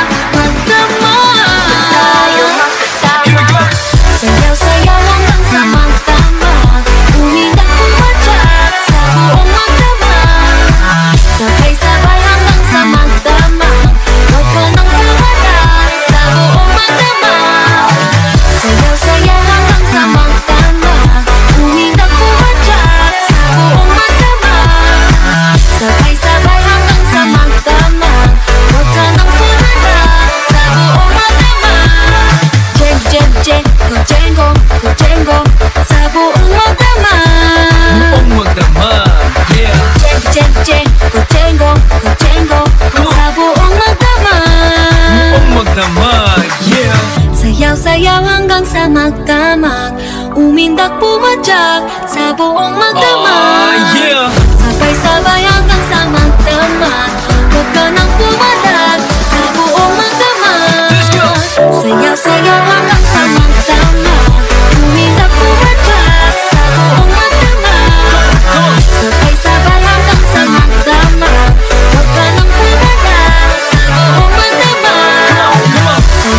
magdamag. Tayo magkasama, sayaw-sayaw hanggang sa magdamag, umindak pumadyak sa buong magdamag. Sabay-sabay hanggang sa magdamag, huwag ka nang pumadyak sa buong magdamag. Sayaw-sayaw hanggang sa magdamag, umindak pumadyak sa buong magdamag. Sabay-sabay hanggang sa magdamag, huwag ka nang pumadyak sa buong magdamag. Jeng, jeng, jeng, kujengo, kujengo, sa buong magdamag. Buong magdamag, yeah. Jeng, jeng, jeng, kujengo, kujengo, sa buong magdamag. Buong magdamag, yeah. Sayaw-sayaw hanggang sa magdamag, umindak pumadyak sa buong magdamag. Ah, yeah. Sabay-sabay hanggang sa magdamag, huwag ka nang pumadyak sa buong magdamag. Let's go. Sayaw-sayaw hanggang sa magdamag, umindak pumadyak sa buong magdamag. Sabay-sabay hanggang sa magdamag, huwag ka nang pumadyak sa buong magdamag.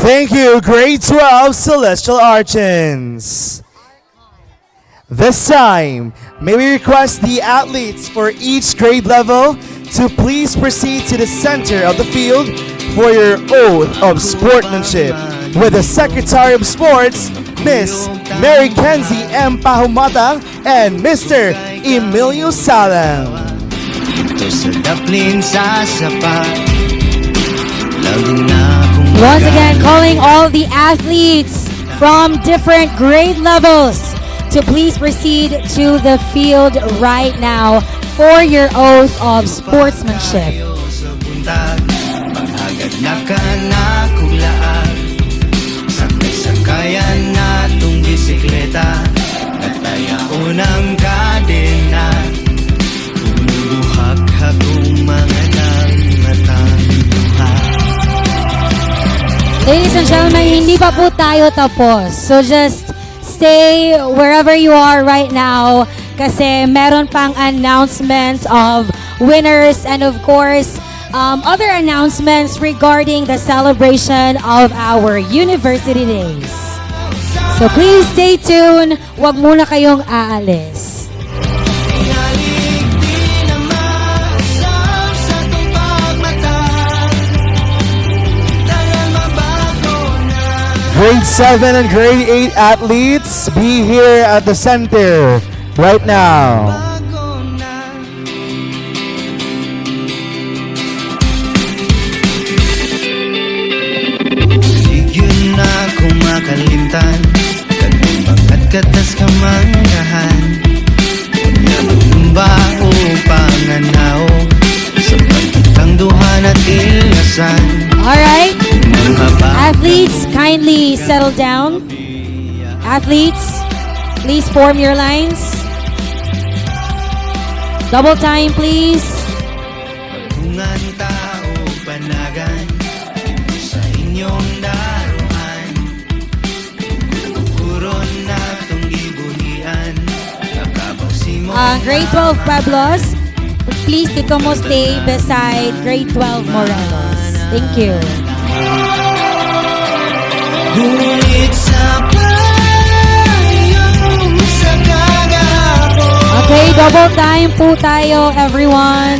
Thank you, grade twelve Celestial Archons. This time, may we request the athletes for each grade level to please proceed to the center of the field for your oath of sportsmanship with the Secretary of Sports, Miss Mary Kenzie M. Pahumata and Mister Emilio Salam. Once again, calling all the athletes from different grade levels to please proceed to the field right now for your oath of sportsmanship. Sakay-sakayan na tong bisikleta Nataya unang kadena Bumubuhak-hak kong mga nangmatang luha. Ladies and gentlemen, hindi pa po tayo tapos. So just stay wherever you are right now kasi meron pang announcement of winners and of course Um, other announcements regarding the celebration of our university days. So please stay tuned. Huwag muna kayong aalis. Grade seven and grade eight athletes, be here at the center right now. Kumakalimtan Kagumbangat katas kamanggahan Nabumba o panganaw Sa pagkitang duhan at ilasan. Alright, athletes, kindly settle down. Athletes, please form your lines. Double time, please. Pagkungan tao panagan Sa inyong daruhan Kukuron na itong gibuhian Uh, grade twelve Pueblos, please ikaw mo stay beside grade twelve Morelos. Thank you. Okay, double time po tayo, everyone.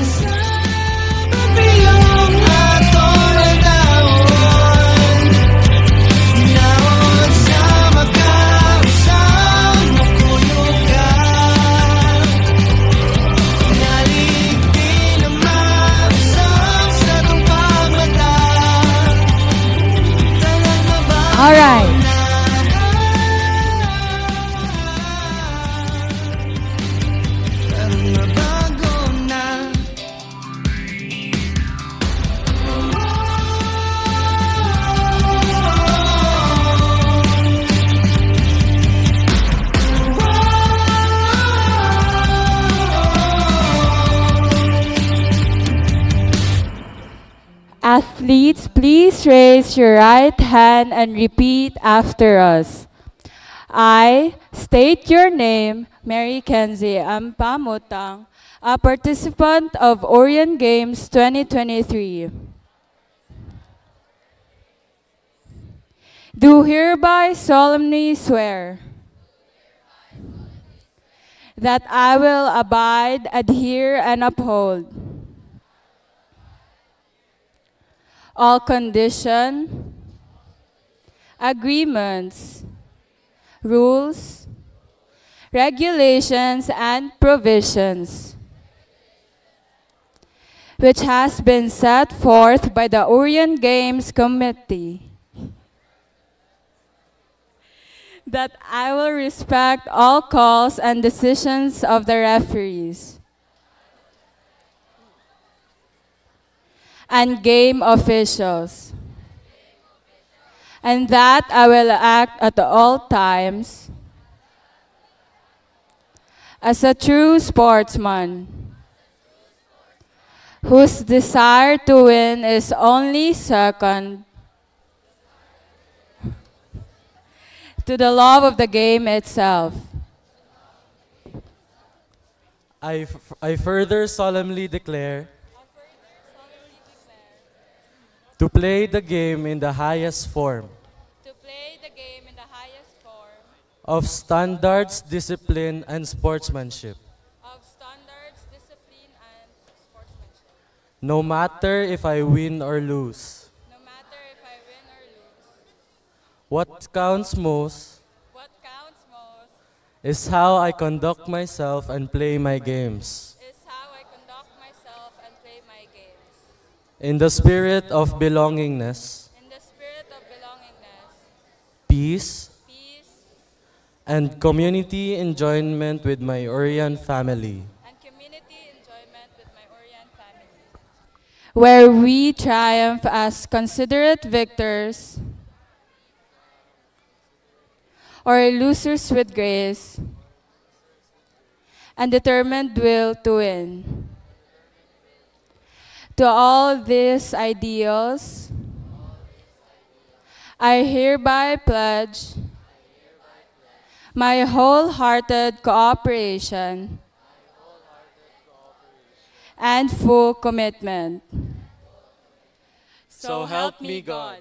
All right. Athletes, please raise your right hand and repeat after us. I state your name, Mary Kenzie M. Pamutang, a participant of Orion Games twenty twenty-three. Do hereby solemnly swear that I will abide, adhere, and uphold all conditions, agreements, rules, regulations, and provisions which has been set forth by the Orion Games Committee, that I will respect all calls and decisions of the referees and game officials, and that I will act at all times as a true sportsman whose desire to win is only second to the love of the game itself. I, f I further solemnly declare to To play the game in the highest form. To play the game in the highest form. Of standards, discipline, and sportsmanship. Of standards, discipline, and sportsmanship. No matter if I win or lose. No matter if I win or lose. What counts most. What counts most. Is how I conduct myself and play my games. Is how I conduct myself and play my games. In the spirit of belongingness. In the spirit of belongingness. Peace. Peace. And community enjoyment with my Orion family. And community enjoyment with my Orion family. Where we triumph as considerate victors or losers with grace and determined will to win. To all these ideals, I hereby pledge my wholehearted cooperation and full commitment. So help me God.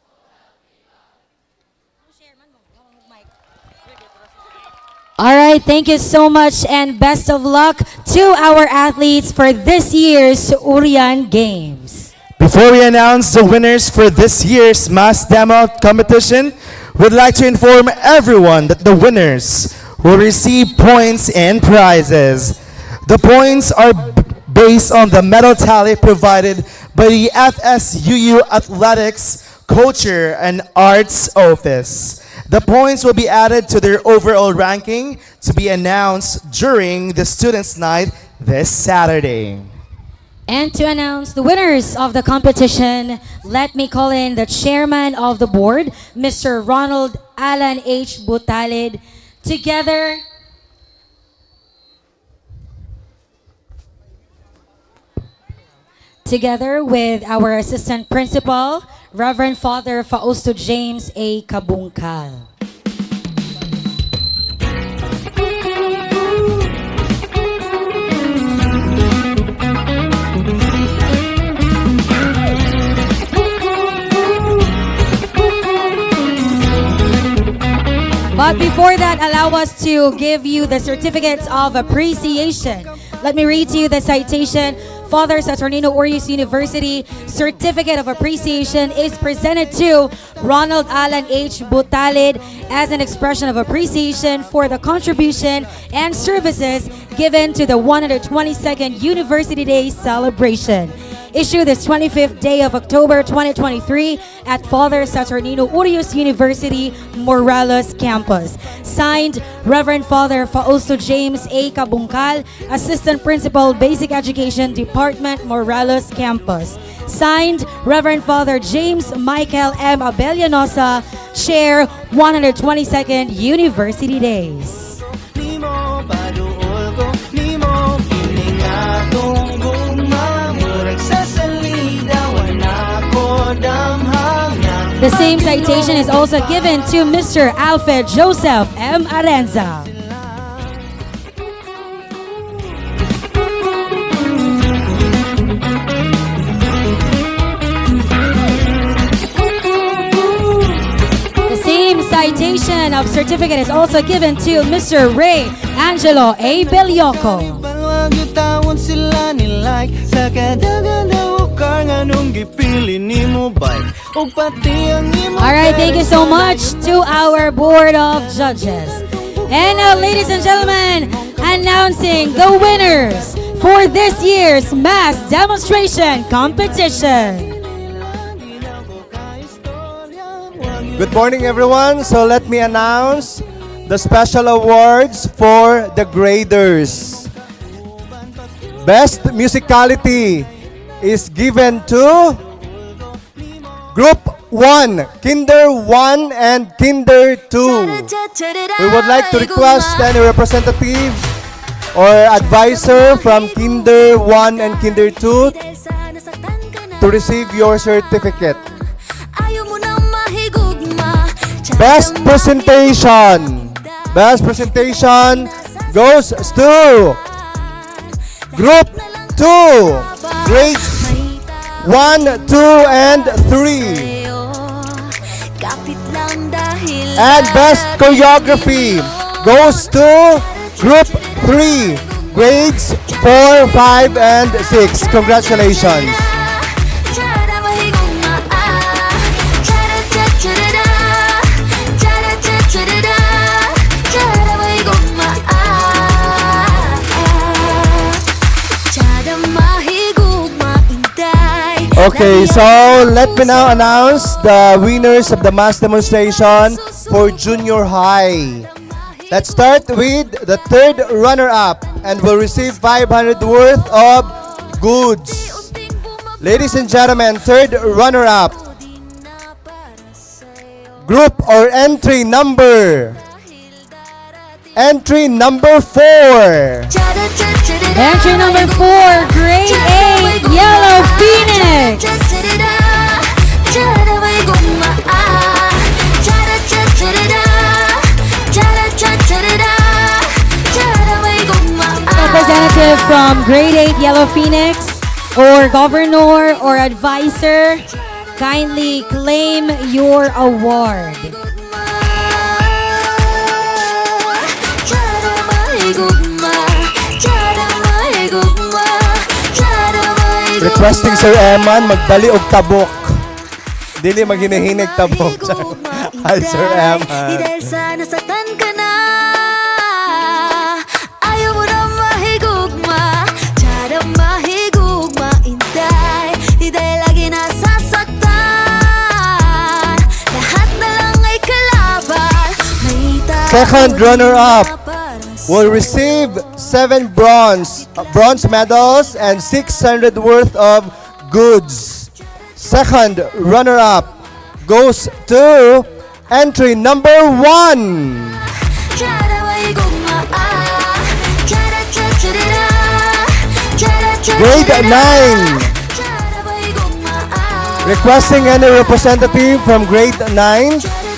All right, thank you so much and best of luck to our athletes for this year's Orion Games. Before we announce the winners for this year's Mass Demo competition, we'd like to inform everyone that the winners will receive points and prizes. The points are b- based on the medal tally provided by the F S U U Athletics Culture and Arts Office. The points will be added to their overall ranking to be announced during the Students' Night this Saturday. And to announce the winners of the competition, let me call in the chairman of the board, Mister Ronald Alan H. Butalid, together together with our assistant principal, Reverend Father Fausto James A. Kabungkal. But before that, allow us to give you the certificates of appreciation. Let me read to you the citation. Father Saturnino Orius University Certificate of Appreciation is presented to Ronald Alan H. Butalid as an expression of appreciation for the contribution and services given to the one hundred twenty-second University Day celebration. Issued this twenty-fifth day of October twenty twenty-three at Father Saturnino Orius University, Morelos campus. Signed, Reverend Father Fausto James A. Kabungkal, Assistant Principal, Basic Education Department, Morelos campus. Signed, Reverend Father James Michael M. Abellanosa, Chair, one hundred twenty-second University Days. The same citation is also given to Mister Alfred Joseph M. Arenza. The same citation of certificate is also given to Mister Ray Angelo A. Belioco. Alright, thank you so much to our board of judges. And now, ladies and gentlemen, announcing the winners for this year's mass demonstration competition. Good morning, everyone. So let me announce the special awards for the graders. Best musicality is given to Group one, Kinder one and Kinder two. We would like to request any representative or advisor from Kinder one and Kinder two to receive your certificate. Best presentation. Best presentation goes to Group two, Grades One, two, and three. And best choreography goes to Group three, grades four, five, and six. Congratulations. Okay, so let me now announce the winners of the mass demonstration for junior high. Let's start with the third runner-up and will receive five hundred worth of goods. Ladies and gentlemen, third runner-up, group or entry number, entry number four. Entry number four, grade eight, Yellow Phoenix. Representative from grade eight, Yellow Phoenix, or governor or advisor, kindly claim your award. Requesting Sir Eman magdali og tabok. Dili maghinahinig tabok. Hi Sir Eman. Dahil sa nasaktan ka na, ayaw mo na mahigugma. Tiyara mahigugma, intay. Di dahil lagi nasasaktan. Lahat na lang ay kalaban. Second runner-up will receive seven bronze uh, bronze medals and six hundred worth of goods. Second runner-up goes to entry number one. Grade nine. Requesting any representative from grade nine.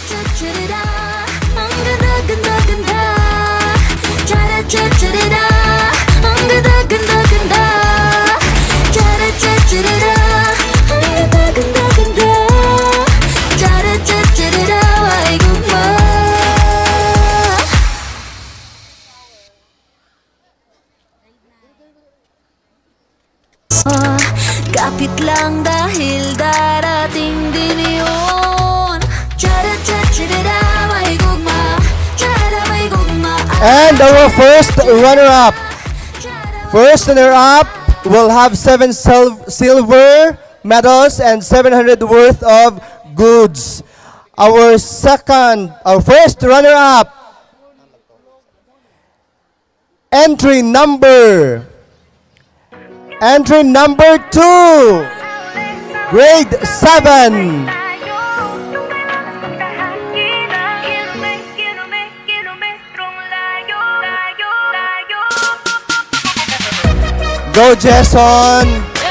Kapit lang dahil darating din yun. And our first runner-up. First runner-up will have seven sil silver medals and seven hundred worth of goods. Our second, our first runner-up, entry number, entry number two, grade seven. Go Jason!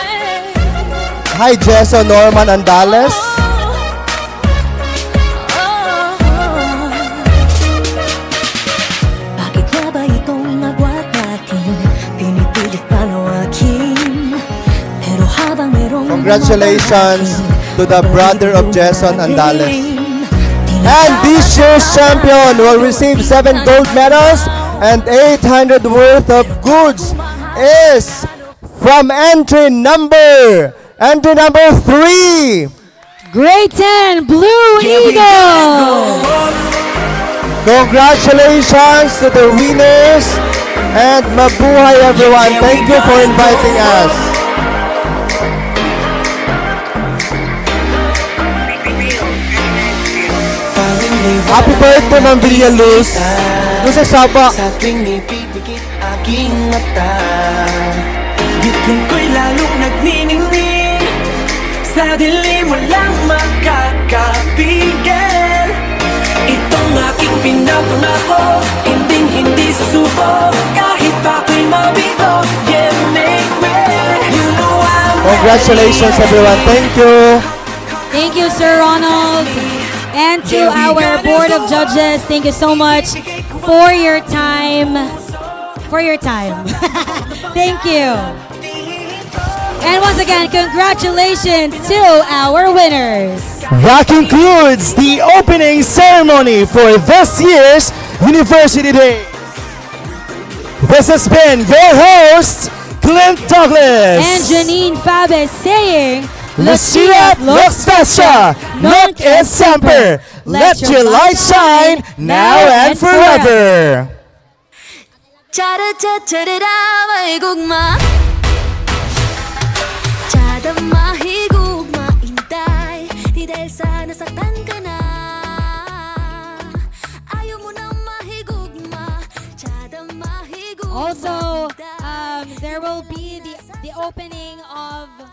Hi Jason Norman Andales. Bakit nga ba itong agwat natin? Pinipilit panawakin. Pero habang merong Congratulations to the brother of Jason Andales. And this year's champion will receive seven gold medals and eight hundred worth of goods is from entry number, entry number three. Grade ten, Blue Eagle. Congratulations to the winners and mabuhay everyone. Thank you for inviting us. Happy birthday, Ma'am Villaluz. Doon sa Saba. Sa tuwing ipipikit aking mata, bituin ko'y lalong nagniningning. Sa dilim walang makakapigil. Itong aking pinapangako, hinding hindi susuko. Kahit pa ko'y mabigo, yeah, make me. You know I'm Congratulations everyone. Thank you. Thank you, Sir Ronald. And to our board of judges, thank you so much for your time. For your time. Thank you. And once again, congratulations to our winners. That concludes the opening ceremony for this year's University Day. This has been your host, Clint Douglas. And Janine Fabe saying, Lucia Luxtasha, Nunc et Semper. Let your light shine now and forever. Cha-da-cha-cha-da-da, may gugma. Chada mahigugma, intay. Di dahil sa nasaktan ka na. Ayaw mo nang mahigugma. Chada mahigugma. Also, um, there will be the, the opening of